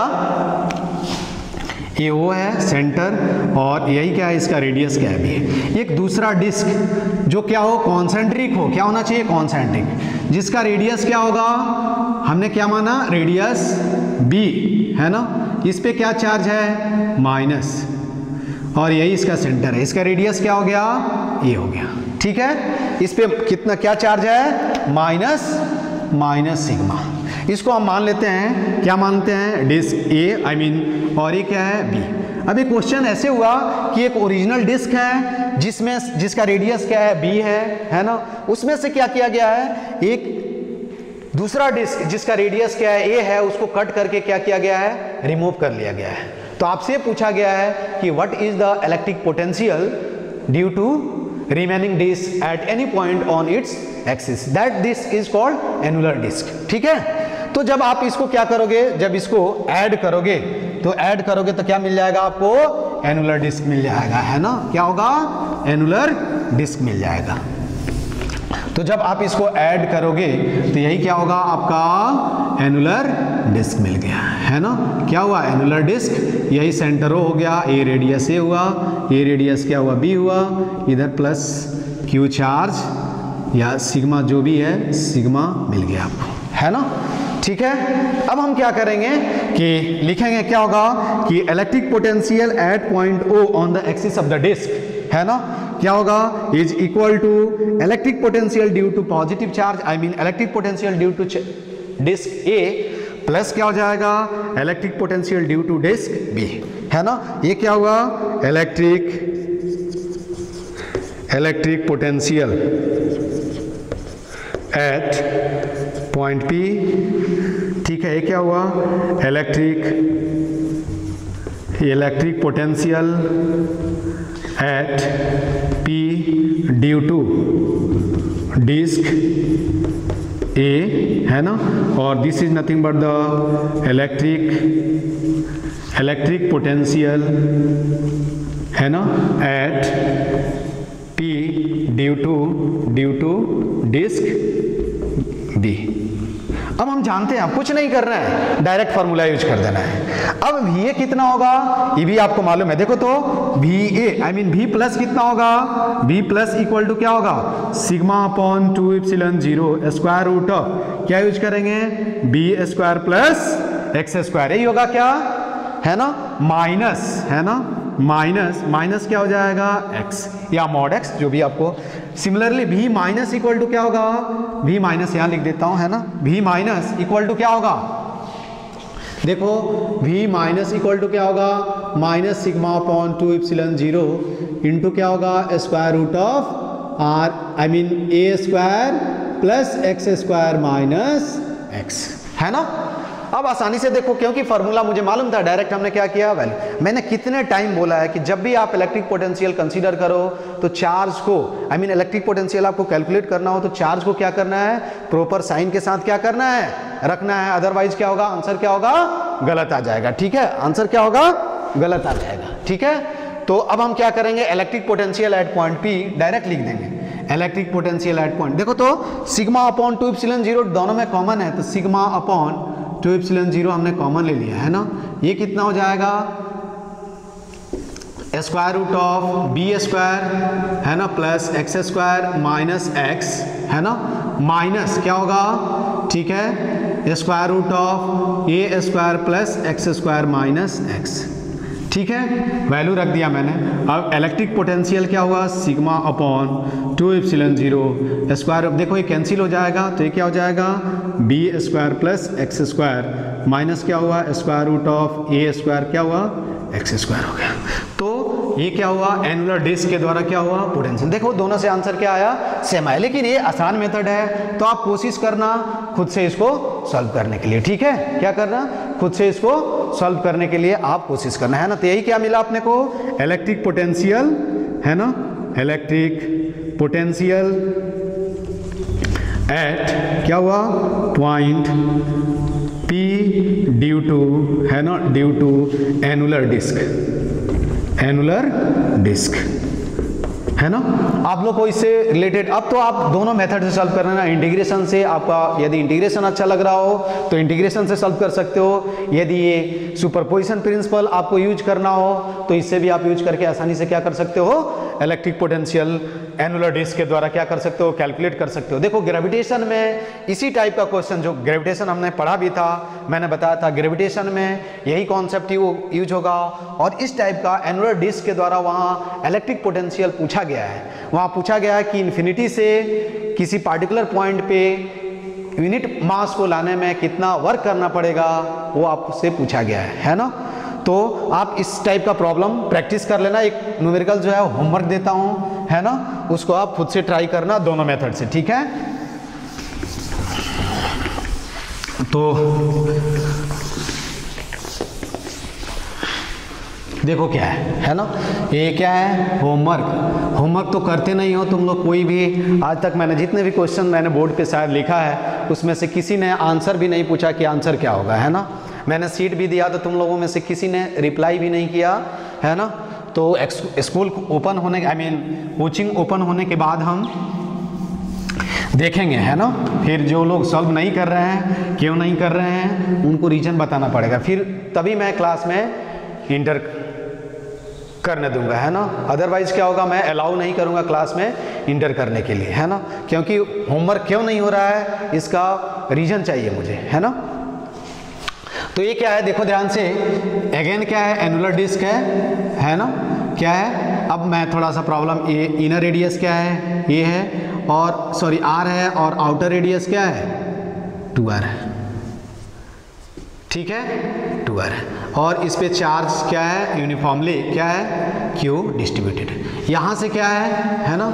ये ओ है सेंटर, और यही क्या है, इसका रेडियस क्या है, बी। एक दूसरा डिस्क जो क्या हो, कॉन्सेंट्रिक हो, क्या होना चाहिए, कॉन्सेंट्रिक, जिसका रेडियस क्या होगा, हमने क्या माना, रेडियस बी, है ना। इस पे क्या चार्ज है, माइनस, और यही इसका सेंटर है, इसका रेडियस क्या हो गया, ये हो गया। ठीक है, इस पे कितना क्या चार्ज है, माइनस माइनस सिग्मा। इसको हम मान लेते हैं, क्या मानते हैं, डिस्क ए, आई मीन, और ये क्या है, बी। अभी क्वेश्चन ऐसे हुआ कि एक ओरिजिनल डिस्क है जिसमें जिसका रेडियस क्या है, बी है, है ना। उसमें से क्या किया गया है, एक दूसरा डिस्क जिसका रेडियस क्या है, ए है, उसको कट करके क्या किया गया है, रिमूव कर लिया गया है। तो आपसे पूछा गया है कि what is the electric potential due to remaining disc at any point on its axis, that this is called annular disc. ठीक है, तो जब आप इसको क्या करोगे, जब इसको ऐड करोगे, तो ऐड करोगे तो क्या मिल जाएगा आपको, एनुलर डिस्क मिल जाएगा, है ना। क्या होगा, एनुलर डिस्क मिल जाएगा। तो जब आप इसको ऐड करोगे तो यही क्या होगा, आपका एनुलर डिस्क मिल गया, है ना। क्या हुआ, एनुलर डिस्क, यही सेंटर हो गया, ए रेडियस ए हुआ, ये रेडियस क्या हुआ, बी हुआ, इधर प्लस क्यू चार्ज या सिग्मा जो भी है, सिग्मा मिल गया आपको, है ना। ठीक है, अब हम क्या करेंगे कि लिखेंगे, क्या होगा कि electric potential at point O on the axis of the disc, है ना। क्या होगा, is equal to electric potential due to positive charge, I mean electric potential due to disc A, plus क्या हो जाएगा, electric potential due to disc B, है ना। ये क्या हुआ, electric electric potential at point P. ठीक है, ये क्या हुआ, electric electric potential at P due to disc ए, है ना। और this is nothing but the electric electric potential, है ना, at P due to due to disc B. अब हम जानते हैं, कुछ नहीं करना है, डायरेक्ट फार्मूला यूज कर देना है। अब वी ए कितना होगा, ये भी आपको मालूम है, देखो तो V A I mean V plus कितना होगा, वी प्लस इक्वल टू क्या होगा, sigma upon two epsilon zero square root of क्या यूज करेंगे, B square plus X square, यही होगा क्या, है ना, माइनस, है ना, माइनस माइनस क्या हो जाएगा, एक्स या मॉड एक्स, जो भी आपको। Similarly v minus equal to क्या होगा, v माइनस यहां लिख देता हूं, है ना, v माइनस इक्वल टू क्या होगा, देखो v माइनस इक्वल टू क्या होगा, minus sigma upon two epsilon zero into क्या होगा, square root of R I mean A square plus X square minus X, है ना। अब आसानी से देखो, क्योंकि फार्मूला मुझे मालूम था, डायरेक्ट हमने क्या किया, वैल्यू। मैंने कितने टाइम बोला है कि जब भी आप इलेक्ट्रिक पोटेंशियल कंसीडर करो तो चार्ज को आई मीन इलेक्ट्रिक पोटेंशियल आपको कैलकुलेट करना हो तो चार्ज को क्या करना है, प्रॉपर साइन के साथ क्या करना है, रखना है, अदरवाइज क्या होगा, आंसर क्या होगा, गलत आ जाएगा। ठीक है, आंसर क्या होगा, गलत आ जाएगा। ठीक है, तो अब हम क्या करेंगे, electric potential at point P direct लिख देंगे, इलेक्ट्रिक पोटेंशियल एट पॉइंट, देखो तो sigma upon two epsilon zero दोनों में कॉमन है, तो sigma upon two epsilon zero हमने कॉमन ले लिया, है ना। ये कितना हो जाएगा, square root of B square, है ना, plus X square minus X, है ना, माइनस क्या होगा, ठीक है, square root of A square plus X square minus X, ठीक है, वैल्यू रख दिया मैंने। अब इलेक्ट्रिक पोटेंशियल क्या हुआ, sigma upon two epsilon zero square. अब देखो ये कैंसिल हो जाएगा, तो ये क्या हो जाएगा, B square plus X square minus क्या हुआ, square root of A square क्या हुआ, एक्स स्क्वायर हो गया। तो ये क्या हुआ, एनुलर डिस्क के द्वारा क्या हुआ, पोटेंशियल। देखो दोनों से आंसर क्या आया, सेम आया। लेकिन ये आसान मेथड है, तो आप कोशिश करना खुद से इसको सॉल्व करने के लिए। ठीक है, क्या करना, खुद से इसको सॉल्व करने के लिए आप कोशिश करना है ना। तो यही क्या मिला अपने को, इलेक्ट्रिक पोटेंशियल है ना, इलेक्ट्रिक पोटेंशियल एट क्या हुआ, पॉइंट पी ड्यू टू है ना, due to annular disc, annular disc है ना। आप लोग को इससे रिलेटेड, अब तो आप दोनों मेथड से सॉल्व करना है। इंटीग्रेशन से आपका, यदि इंटीग्रेशन अच्छा लग रहा हो तो इंटीग्रेशन से सॉल्व कर सकते हो। यदि ये सुपरपोजिशन प्रिंसिपल आपको यूज करना हो तो इससे भी आप यूज करके आसानी से क्या कर सकते हो, इलेक्ट्रिक पोटेंशियल एनुलर डिस्क के द्वारा क्या कर सकते हो, कैलकुलेट कर सकते हो। देखो ग्रेविटेशन में इसी टाइप का क्वेश्चन, जो ग्रेविटेशन हमने पढ़ा भी था, मैंने बताया था ग्रेविटेशन में यही कॉन्सेप्ट यूज होगा। और इस टाइप का एनुलर डिस्क के द्वारा वहाँ इलेक्ट्रिक पोटेंशियल पूछा गया है। वहाँ पूछा गया है कि इन्फिनिटी से किसी पार्टिकुलर पॉइंट पे यूनिट मास को लाने में कितना वर्क करना पड़ेगा, वो आपसे पूछा गया है, है ना। तो आप इस टाइप का प्रॉब्लम प्रैक्टिस कर लेना। एक न्यूमेरिकल जो है होमवर्क देता हूँ, है ना, उसको आप खुद से ट्राई करना दोनों मेथड से। ठीक है, तो देखो क्या है है ना, ये क्या है, होमवर्क। होमवर्क तो करते नहीं हो तुम लोग कोई भी। आज तक मैंने जितने भी क्वेश्चन मैंने बोर्ड पे शायद लिखा है, उसमें से किसी ने आंसर भी नहीं पूछा कि आंसर क्या होगा, है ना। मैंने सीट भी दिया तो तुम लोगों में से किसी ने रिप्लाई भी नहीं किया, है ना। तो स्कूल ओपन होने, आई मीन कोचिंग ओपन होने के बाद हम देखेंगे, है ना। फिर जो लोग सॉल्व नहीं कर रहे हैं, क्यों नहीं कर रहे हैं, उनको रीजन बताना पड़ेगा। फिर तभी मैं क्लास में इंटर करने दूंगा, है ना। अदरवाइज क्या होगा, मैं अलाउ नहीं करूंगा क्लास में इंटर करने के लिए, है ना। क्योंकि होमवर्क क्यों नहीं हो रहा है, इसका रीजन चाहिए मुझे, है ना। तो ये क्या है, देखो ध्यान से, अगेन क्या है, एनुलर डिस्क है, है ना, क्या है। अब मैं थोड़ा सा प्रॉब्लम, ये इनर रेडियस क्या है, ये है, और सॉरी आर है, और आउटर रेडियस क्या है, टू आर है, ठीक है, टू आर है। और इस पे चार्ज क्या है, यूनिफॉर्मली क्या है, क्यू डिस्ट्रीब्यूटेड। यहाँ से क्या है है ना,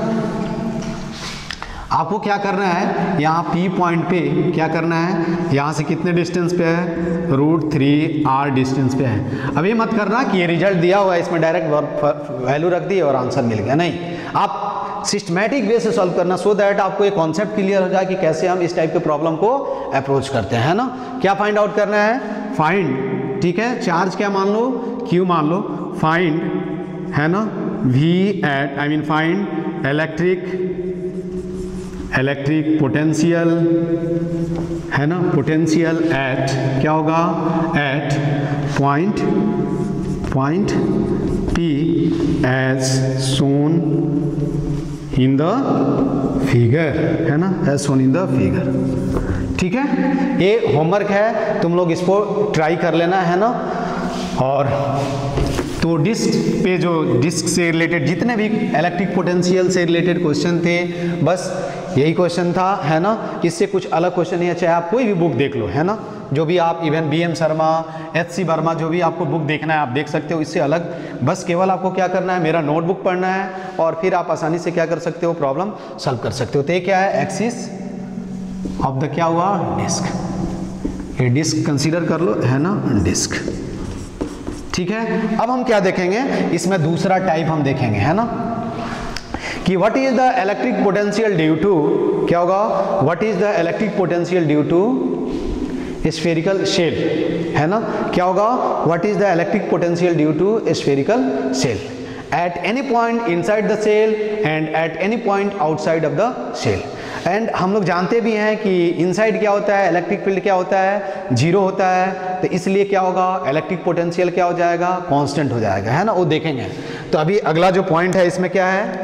आपको क्या करना है, यहाँ P पॉइंट पे क्या करना है, यहाँ से कितने डिस्टेंस पे है, रूट थ्री आर डिस्टेंस पे है। अब ये मत करना कि ये रिजल्ट दिया हुआ है, इसमें डायरेक्ट वैल्यू रख दी और आंसर मिल गया, नहीं। आप सिस्टमैटिक वे से सॉल्व करना, सो दैट आपको ये कॉन्सेप्ट क्लियर हो जाए कि कैसे हम इस टाइप के प्रॉब्लम को अप्रोच करते हैं, है ना। क्या फाइंड आउट करना है, फाइंड, ठीक है, चार्ज क्या मान लो, क्यू मान लो, फाइंड, है ना, V at, I mean find electric electric potential, है ना, पोटेंशियल एट क्या होगा, at point point P as shown in the figure, है ना, as shown in the figure. ठीक है, ये होमवर्क है, तुम लोग इसको ट्राई कर लेना, है ना। और तो डिस्क पे, जो डिस्क से रिलेटेड जितने भी इलेक्ट्रिक पोटेंशियल से रिलेटेड क्वेश्चन थे, बस यही क्वेश्चन था, है ना। इससे कुछ अलग क्वेश्चन नहीं है, चाहे आप कोई भी बुक देख लो, है ना, जो भी आप, even B M Sharma, H C Verma, जो भी आपको बुक देखना है आप देख सकते हो। इससे अलग बस केवल आपको क्या करना है, मेरा नोटबुक पढ़ना है, और फिर आप आसानी से क्या कर सकते हो, प्रॉब्लम सॉल्व कर सकते हो। तो ये क्या है, एक्सिस ऑफ द क्या हुआ, डिस्क, ये डिस्क कंसीडर कर लो, है ना, डिस्क। ठीक है, अब हम क्या देखेंगे, इसमें दूसरा टाइप हम देखेंगे, है ना, कि what is the electric potential due to, क्या होगा, what is the electric potential due to spherical shell, है ना। क्या होगा, what is the electric potential due to spherical shell at any point inside the shell and at any point outside of the shell. And हम लोग जानते भी हैं कि इनसाइड क्या होता है, इलेक्ट्रिक फील्ड क्या होता है, जीरो होता है, तो इसलिए क्या होगा, इलेक्ट्रिक पोटेंशियल क्या हो जाएगा, कांस्टेंट हो जाएगा, है ना, वो देखेंगे। तो अभी अगला जो पॉइंट है इसमें क्या है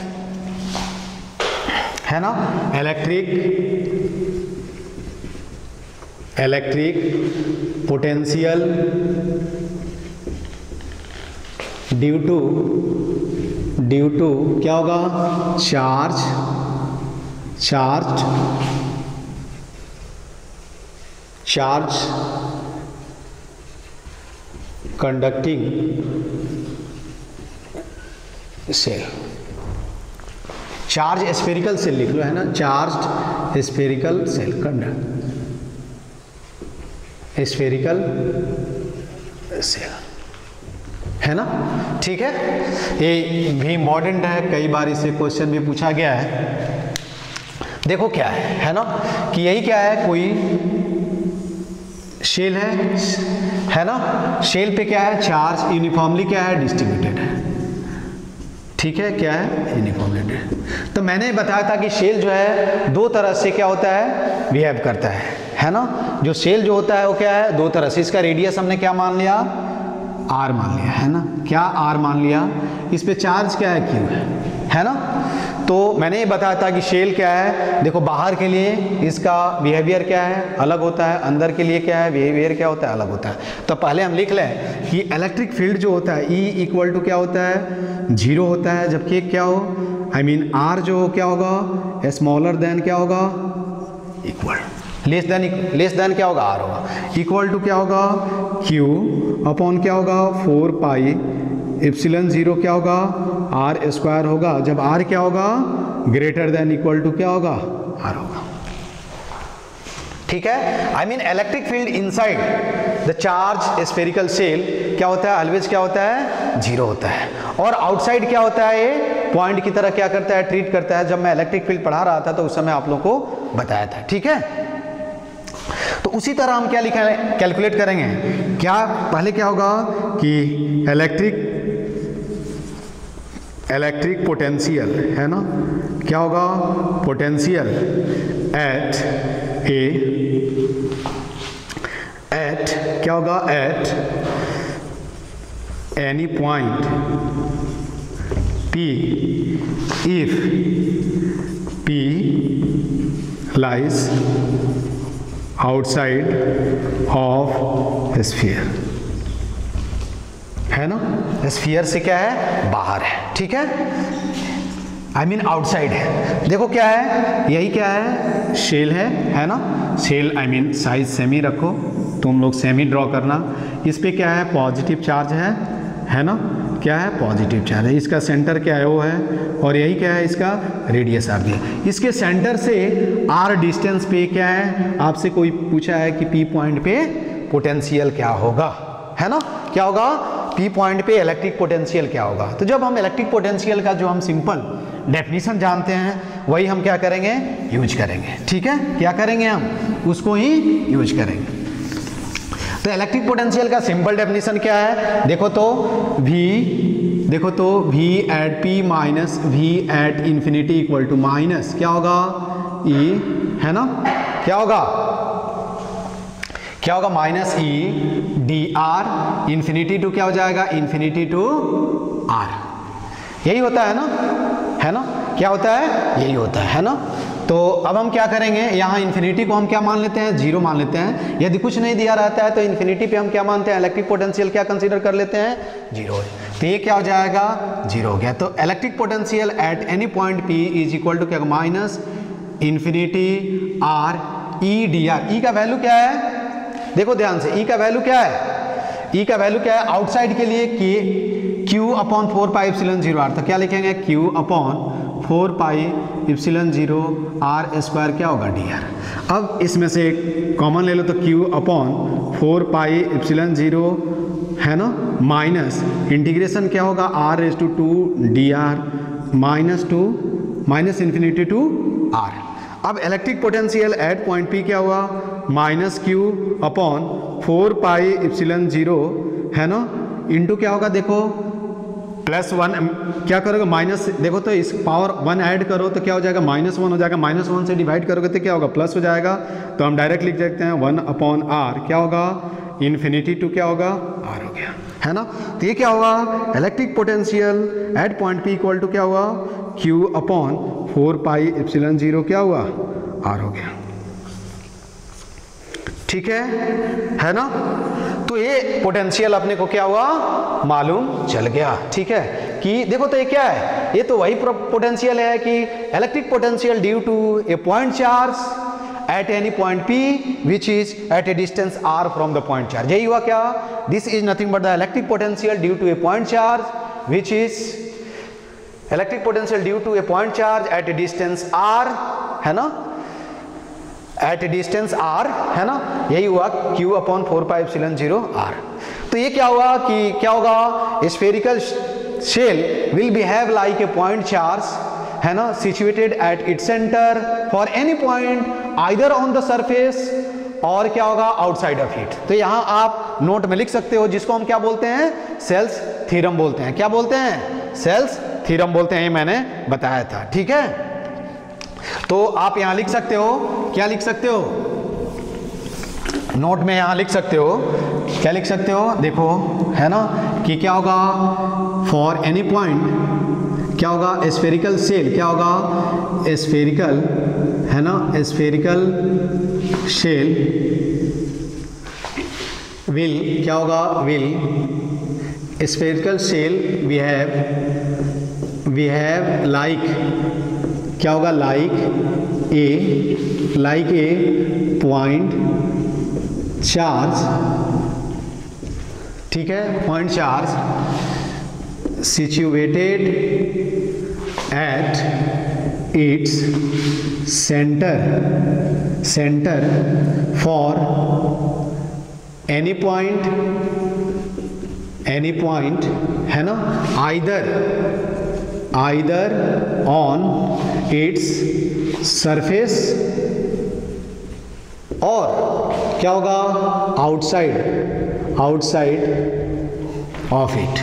है ना, electric electric potential due to due to क्या होगा, charge charge charge conducting shell, charge spherical shell लिख लो, है ना, charge spherical shell, conduct spherical shell, है ना, ठीक है। ये भी इम्पॉर्टेंट है, कई बार इसे क्वेश्चन भी पूछा गया है। देखो क्या है है ना, कि यही क्या है, कोई शेल है है ना, शेल पे क्या है, चार्ज यूनिफॉर्मली क्या है, डिस्ट्रीब्यूटेड है, ठीक है, क्या है, यूनिफॉर्मली। तो मैंने बताया था कि शेल जो है दो तरह से क्या होता है, बिहेव करता है है ना। जो शेल जो होता है वो क्या है, दो तरह से, इसका रेडियस हमने क्या मान लिया, आर मान लिया, है ना, क्या आर मान लिया, इस पे चार्ज क्या है, क्यू है है ना। तो मैंने ये बताया था कि शेल क्या है, देखो बाहर के लिए इसका बिहेवियर क्या है, अलग होता है, अंदर के लिए क्या है, बिहेवियर क्या होता है, अलग होता है। तो पहले हम लिख लें कि इलेक्ट्रिक फील्ड जो होता है E इक्वल टू क्या होता है, जीरो होता है, जबकि क्या हो, आई मीन आर जो क्या होगा, स्मॉलर देन क्या होगा, equal, less than less than क्या होगा, आर होगा, इक्वल टू क्या होगा, क्यू अपॉन क्या होगा, फोर पाई एप्सिलॉन जीरो क्या होगा, आर स्क्वायर होगा, जब आर क्या होगा, ग्रेटर देन इक्वल टू क्या होगा, आर होगा, ठीक है। I mean electric field inside the charge spherical shell क्या होता है, ऑलवेज क्या होता है, जीरो होता है, और आउटसाइड क्या होता है, ये पॉइंट की तरह क्या करता है, ट्रीट करता है। जब मैं इलेक्ट्रिक फील्ड पढ़ा रहा था तो उस समय आप लोगों को बताया था, ठीक है। तो उसी तरह हम क्या लिखा है, कैलकुलेट करेंगे, क्या पहले क्या होगा कि इलेक्ट्रिक इलेक्ट्रिक पोटेंशियल, है ना, क्या होगा, पोटेंशियल एट ए एट क्या होगा, at any point P if P lies outside of sphere, है ना, स्फीयर से क्या है, बाहर है, ठीक है, आई मीन आउटसाइड है। देखो क्या है, यही क्या है, शेल है है ना, शेल आई मीन साइज सेमी रखो, तुम लोग सेमी ड्रॉ करना, इस पे क्या है, पॉजिटिव चार्ज है है ना, क्या है, पॉजिटिव चार्ज है, इसका सेंटर क्या है, वो है, और यही क्या है, इसका रेडियस आर दिया, इसके सेंटर से आर डिस्टेंस पे क्या है, आपसे कोई पूछा है कि पी पॉइंट पे पोटेंशियल क्या होगा, है ना, क्या होगा, पी पॉइंट पे इलेक्ट्रिक पोटेंशियल क्या होगा। तो जब हम इलेक्ट्रिक पोटेंशियल का जो हम सिंपल डेफिनेशन जानते हैं वही हम क्या करेंगे, यूज करेंगे, ठीक है, क्या करेंगे, हम उसको ही यूज करेंगे। तो इलेक्ट्रिक पोटेंशियल का सिंपल डेफिनेशन क्या है, देखो तो V, देखो तो V at P minus V at infinity equal to minus क्या होगा, E, है ना, क्या होगा, क्या होगा, minus E D R, infinity to क्या हो जाएगा, इंफिनिटी टू आर, यही होता है ना, है ना, क्या होता है, यही होता है, है ना। तो अब हम क्या करेंगे, यहाँ इन्फिनिटी को हम क्या मान लेते हैं, जीरो मान लेते हैं। यदि कुछ नहीं दिया रहता है तो इन्फिनिटी पे हम क्या मानते हैं, इलेक्ट्रिक पोटेंशियल क्या कंसीडर कर लेते हैं, जीरो है, तो ये क्या हो जाएगा, जीरो हो गया। तो electric potential at any point P is equal to क्या, minus infinity R E D R. E का वैल्यू क्या है, देखो ध्यान से, ई का वैल्यू क्या है, ई का वैल्यू क्या है, आउटसाइड के लिए के Q upon four pi epsilon zero R, तो क्या लिखेंगे, Q upon four pi epsilon zero R square क्या होगा, डी आर। अब इसमें से कॉमन ले लो, तो Q upon four pi epsilon zero, है ना, माइनस इंटीग्रेशन क्या होगा, R raise to two D R minus two minus infinity to R. अब electric potential at point P क्या हुआ, minus Q upon four pi epsilon zero, है ना, इंटू क्या होगा, देखो प्लस वन, क्या करोगे, माइनस, देखो तो इस पावर वन ऐड करो तो क्या हो जाएगा, माइनस वन हो जाएगा, माइनस वन से डिवाइड करोगे तो क्या होगा, प्लस हो जाएगा। तो हम डायरेक्ट लिख सकते हैं वन अपॉन आर क्या होगा, इन्फिनिटी टू क्या होगा, आर हो गया, है ना। तो ये क्या होगा, electric potential at point P equal to क्या हुआ, Q upon four pi epsilon zero क्या हुआ, आर हो गया, ठीक है है ना। तो ये पोटेंशियल अपने को क्या हुआ, मालूम चल गया। ठीक है, कि देखो तो ये क्या है, ये तो वही पोटेंशियल है कि electric potential due to a point charge at any point P which is at a distance r from the point charge। यही हुआ क्या, this is nothing but the electric potential due to a point charge which is electric potential due to a point charge at a distance r, है ना, at a distance r, है ना, यही हुआ q upon four pi epsilon zero r। तो ये क्या हुआ कि क्या होगा, spherical shell will behave like a point charge, है ना, situated at its center for any point either on the surface और क्या होगा आउटसाइड ऑफ इट। तो यहां आप नोट में लिख सकते हो, जिसको हम क्या बोलते हैं, सेल्स थ्योरम बोलते हैं। क्या बोलते हैं, सेल्स थ्योरम बोलते हैं, ये मैंने बताया था। ठीक है, तो आप यहां लिख सकते हो, क्या लिख सकते हो, नोट में यहां लिख सकते हो, क्या लिख सकते हो, देखो है ना, कि क्या होगा फॉर एनी पॉइंट, क्या होगा स्फेरिकल सेल, क्या होगा स्फेरिकल, है ना, स्फेरिकल शेल विल, क्या होगा, will spherical shell we have we have like, क्या होगा, like a like a point charge. ठीक है, point charge situated at its center center for any point any point, है ना, either either on its surface और क्या होगा outside outside of it,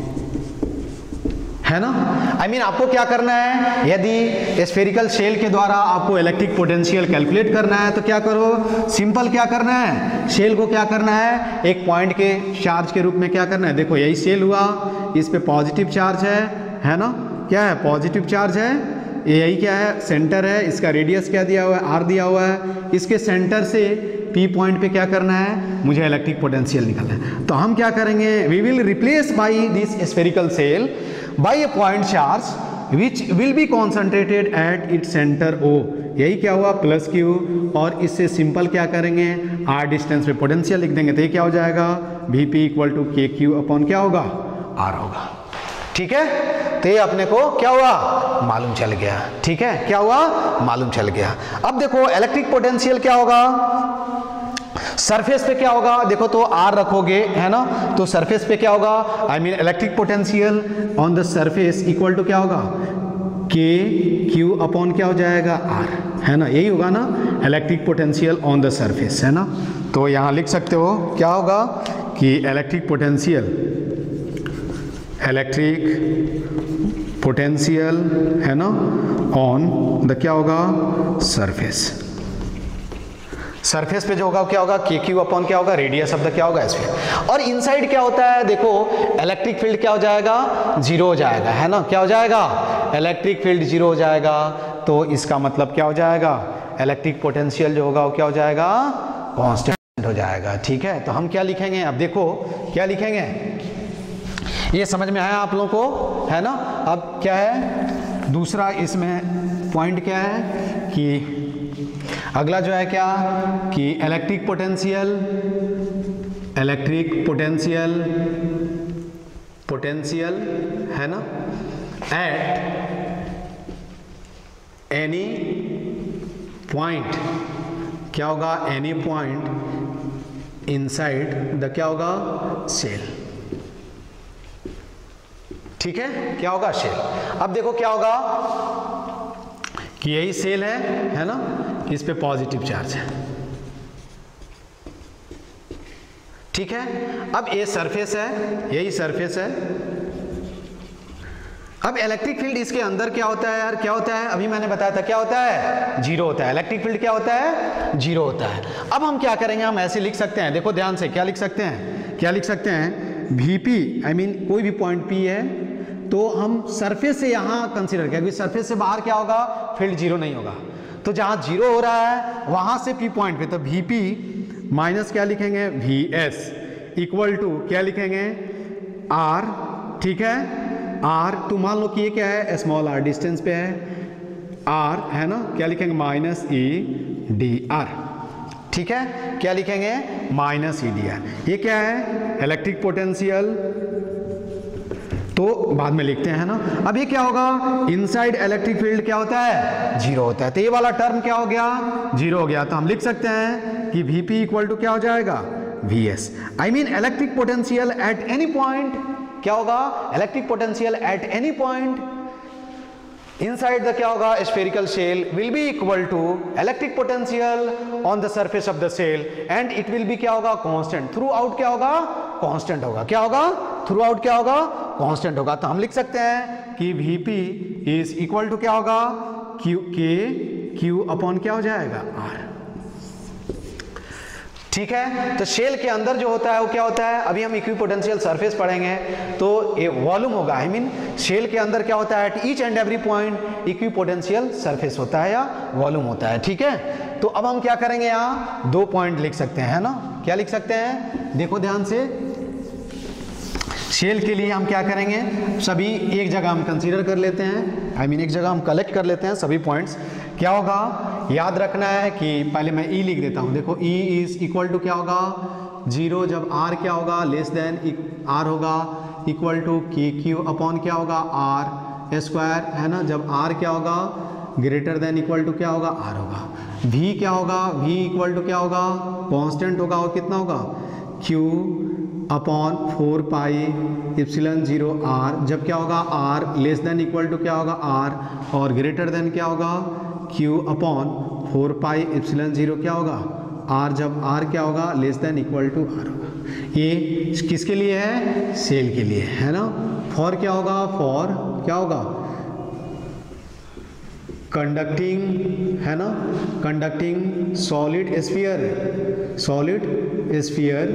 है ना। आई I मीन mean, आपको क्या करना है, यदि स्फेरिकल शेल के द्वारा आपको इलेक्ट्रिक पोटेंशियल कैलकुलेट करना है तो क्या करो, सिंपल क्या करना है, शेल को क्या करना है, एक पॉइंट के चार्ज के रूप में क्या करना है, देखो यही शेल हुआ, इस पे पॉजिटिव चार्ज है, है ना, क्या है, पॉजिटिव चार्ज है, यही क्या है, सेंटर है, इसका रेडियस क्या दिया हुआ है, आर दिया हुआ है, इसके सेंटर से पी पॉइंट पे क्या करना है, मुझे इलेक्ट्रिक पोटेंशियल निकालना है। तो हम क्या करेंगे, we will replace by this spherical shell by a point charge which will be concentrated at its center O, यही क्या हुआ प्लस क्यू, और इससे सिंपल क्या करेंगे, r डिस्टेंस पे पोटेंशियल लिख देंगे, तो ये क्या हो जाएगा, V P equal to K Q upon क्या होगा, R होगा। ठीक है, तो ये अपने को क्या हुआ, मालूम चल गया। ठीक है, क्या हुआ, मालूम चल गया। अब देखो इलेक्ट्रिक पोटेंशियल क्या होगा, सरफेस पे क्या होगा, देखो तो आर रखोगे, है ना, तो सरफेस पे क्या होगा, I mean electric potential on the surface equal to क्या होगा, के क्यू अपॉन क्या हो जाएगा, आर, है ना, यही होगा ना electric potential on the surface, है ना। तो यहाँ लिख सकते हो क्या होगा कि इलेक्ट्रिक पोटेंशियल इलेक्ट्रिक पोटेंशियल, है ना, ऑन द क्या होगा, सरफेस, सरफेस पे जो होगा क्या होगा, के क्यू अपॉन क्या होगा, रेडियस ऑफ द क्या होगा, स्फीयर। और इनसाइड क्या होता है, देखो इलेक्ट्रिक फील्ड क्या हो जाएगा, जीरो हो जाएगा, है ना, क्या हो जाएगा, इलेक्ट्रिक फील्ड जीरो हो जाएगा। तो इसका मतलब क्या हो जाएगा, इलेक्ट्रिक पोटेंशियल जो होगा वो क्या हो जाएगा, कांस्टेंट हो जाएगा। ठीक है, तो हम क्या लिखेंगे, अब देखो क्या लिखेंगे, ये समझ में आया आप लोगों को, है ना। अब क्या है दूसरा इसमें पॉइंट क्या है कि अगला जो है क्या कि electric potential electric potential potential है ना, एट एनी पॉइंट, क्या होगा, एनी पॉइंट इनसाइड द क्या होगा, सेल। ठीक है, क्या होगा, शेल। अब देखो क्या होगा कि यही सेल है, है ना, इस पे पॉजिटिव चार्ज है। ठीक है, अब ये सरफेस है, यही सरफेस है। अब इलेक्ट्रिक फील्ड इसके अंदर क्या होता है यार, क्या होता है, अभी मैंने बताया था क्या होता है, जीरो होता है। इलेक्ट्रिक फील्ड क्या होता है, जीरो होता है। अब हम क्या करेंगे, हम ऐसे लिख सकते हैं, देखो ध्यान से, क्या लिख सकते हैं, क्या लिख सकते हैं, वी पी, आई मीन कोई भी पॉइंट पी है तो हम सरफेस से यहाँ कंसीडर करें, क्योंकि सरफेस से बाहर क्या होगा, फील्ड जीरो नहीं होगा। तो जहाँ जीरो हो रहा है वहाँ से पी पॉइंट पे, तो वी पी माइनस क्या लिखेंगे, वी एस इक्वल टू क्या लिखेंगे, आर, ठीक है, आर, तो मान लो कि ये क्या है, स्मॉल आर डिस्टेंस पे है, आर है ना, क्या लिखेंगे, माइनस ई डी आर, ठीक है, क्या लिखेंगे, माइनस ई डी आर। ये क्या है, इलेक्ट्रिक पोटेंशियल, तो बाद में लिखते हैं ना। अब ये क्या होगा, इनसाइड इलेक्ट्रिक फील्ड क्या होता है, जीरो होता है, तो ये वाला टर्म क्या हो गया, जीरो हो गया। तो हम लिख सकते हैं कि Vp इक्वल टू क्या हो जाएगा, Vs। I mean electric potential at any point क्या होगा, electric potential at any point inside the क्या होगा, spherical shell will be equal to electric potential on the surface of the shell and it will be क्या होगा, constant throughout, क्या होगा, constant होगा, क्या होगा, throughout क्या होगा, constant होगा। तो हम लिख सकते हैं कि Vp is equal to क्या होगा, Q K Q अपॉन क्या हो जाएगा, R, ठीक है। तो शेल के अंदर जो होता है वो क्या होता है, अभी हम इक्विपोटेंशियल सरफेस पढ़ेंगे तो ये वॉल्यूम होगा, आई मीन शेल के अंदर क्या होता है, at each and every point equipotential surface होता है या वॉल्यूम होता है, ठीक है। तो अब हम क्या करेंगे, यहाँ दो पॉइंट लिख सकते हैं ना, क्या लिख सकते हैं, देखो ध्यान से, शेल के लिए हम क्या करेंगे, सभी एक जगह हम कंसीडर कर लेते हैं, आई मीन एक जगह हम कलेक्ट कर लेते हैं सभी पॉइंट्स। क्या होगा, याद रखना है कि पहले मैं ई लिख देता हूं, देखो ई इज इक्वल टू क्या होगा, जीरो, जब आर क्या होगा, लेस देन आर होगा, equal to K Q upon क्या होगा, आर स्क्वायर, है ना, जब आर क्या होगा, ग्रेटर देन इक्वल टू क्या होगा, आर होगा। वी क्या होगा, वी इक्वल टू क्या होगा, कांस्टेंट होगा, और कितना होगा, Q upon four pi epsilon zero R, जब क्या होगा, R less than equal to क्या होगा, आर, और ग्रेटर देन क्या होगा, Q upon four pi epsilon zero क्या होगा, आर, जब आर क्या होगा, less than equal to R होगा। ये किसके लिए है, सेल के लिए, है ना। फॉर क्या होगा, फॉर क्या होगा, कंडक्टिंग, है ना, conducting solid sphere, solid sphere,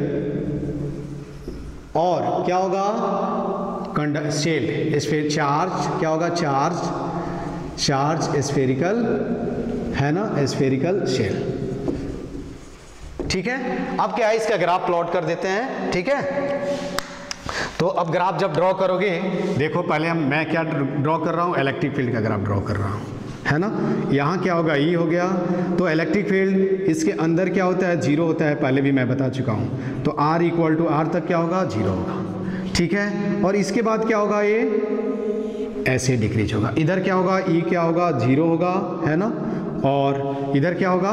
और क्या होगा, कंडक्ट शेल स्फीयर, चार्ज क्या होगा, चार्ज, चार्ज स्फेरिकल, है ना, स्फेरिकल शेल, ठीक है। अब क्या है, इसका ग्राफ प्लॉट कर देते हैं, ठीक है। तो अब ग्राफ जब ड्रॉ करोगे, देखो पहले हम मैं क्या ड्रॉ कर रहा हूँ, इलेक्ट्रिक फील्ड का ग्राफ ड्रॉ कर रहा हूँ, है ना। यहाँ क्या होगा, ई हो गया, तो इलेक्ट्रिक फील्ड इसके अंदर क्या होता है, जीरो होता है, पहले भी मैं बता चुका हूँ। तो आर इक्वल टू आर तक क्या होगा, जीरो होगा, ठीक है। और इसके बाद क्या होगा, ये ऐसे डिक्रीज होगा, इधर क्या होगा, ई क्या होगा, जीरो होगा, है ना, और इधर क्या होगा,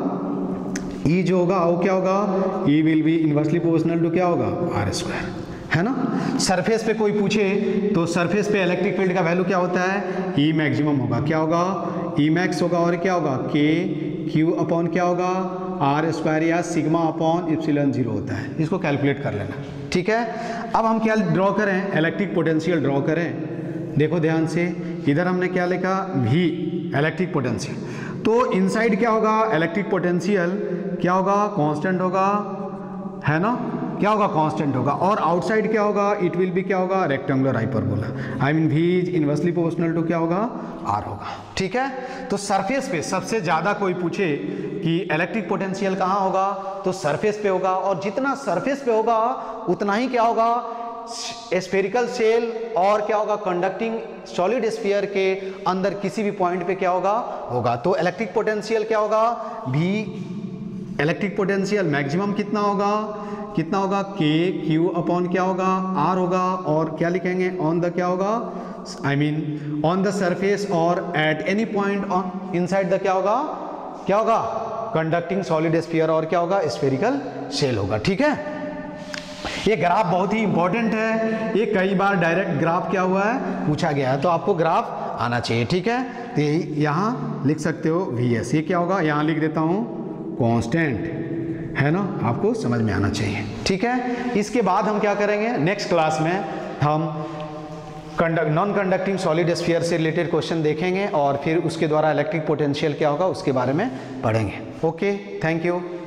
ई जो होगा वो क्या होगा, E will be inversely proportional to क्या होगा, आर स्क्वायर, है ना। सरफेस पे कोई पूछे तो सरफेस पे इलेक्ट्रिक फील्ड का वैल्यू क्या होता है, ई मैक्सिमम होगा, क्या होगा, ई मैक्स होगा, और क्या होगा, के क्यू अपॉन क्या होगा, आर स्क्वायर या सिग्मा अपॉन इप्सिलन जीरो होता है, इसको कैलकुलेट कर लेना, ठीक है। अब हम क्या ड्रॉ करें, इलेक्ट्रिक पोटेंशियल ड्रॉ करें। देखो ध्यान से, इधर हमने क्या लिखा, वी इलेक्ट्रिक पोटेंशियल, तो इनसाइड क्या होगा, इलेक्ट्रिक पोटेंशियल क्या होगा, कांस्टेंट होगा, है ना, क्या होगा, कांस्टेंट होगा, और आउटसाइड क्या होगा, इट विल बी क्या होगा, rectangular hyperbola, I mean V is inversely proportional to क्या होगा, आर होगा, ठीक है। तो सरफेस पे सबसे ज्यादा कोई पूछे कि इलेक्ट्रिक पोटेंशियल कहाँ होगा, तो सरफेस पे होगा, और जितना सरफेस पे होगा उतना ही क्या होगा, स्फेरिकल शेल, और क्या होगा, कंडक्टिंग सॉलिड स्फीयर के अंदर किसी भी पॉइंट पे क्या होगा, होगा। तो इलेक्ट्रिक पोटेंशियल क्या होगा, भी इलेक्ट्रिक पोटेंशियल मैक्सिमम कितना होगा, कितना होगा, के क्यू अपॉन क्या होगा, आर होगा, और क्या लिखेंगे, ऑन द क्या होगा, I mean on the surface और at any point on inside the क्या होगा, क्या होगा, कंडक्टिंग सॉलिड स्फीयर, और क्या होगा, स्फेरिकल शेल होगा, ठीक है। ये ग्राफ बहुत ही इंपॉर्टेंट है, ये कई बार डायरेक्ट ग्राफ क्या हुआ है, पूछा गया है, तो आपको ग्राफ आना चाहिए, ठीक है। तो यहाँ लिख सकते हो वी एस, ये क्या होगा, यहाँ लिख देता हूँ कांस्टेंट, है ना, आपको समझ में आना चाहिए, ठीक है। इसके बाद हम क्या करेंगे, नेक्स्ट क्लास में हम conduct non conducting solid sphere से रिलेटेड क्वेश्चन देखेंगे, और फिर उसके द्वारा इलेक्ट्रिक पोटेंशियल क्या होगा उसके बारे में पढ़ेंगे। Okay, thank you.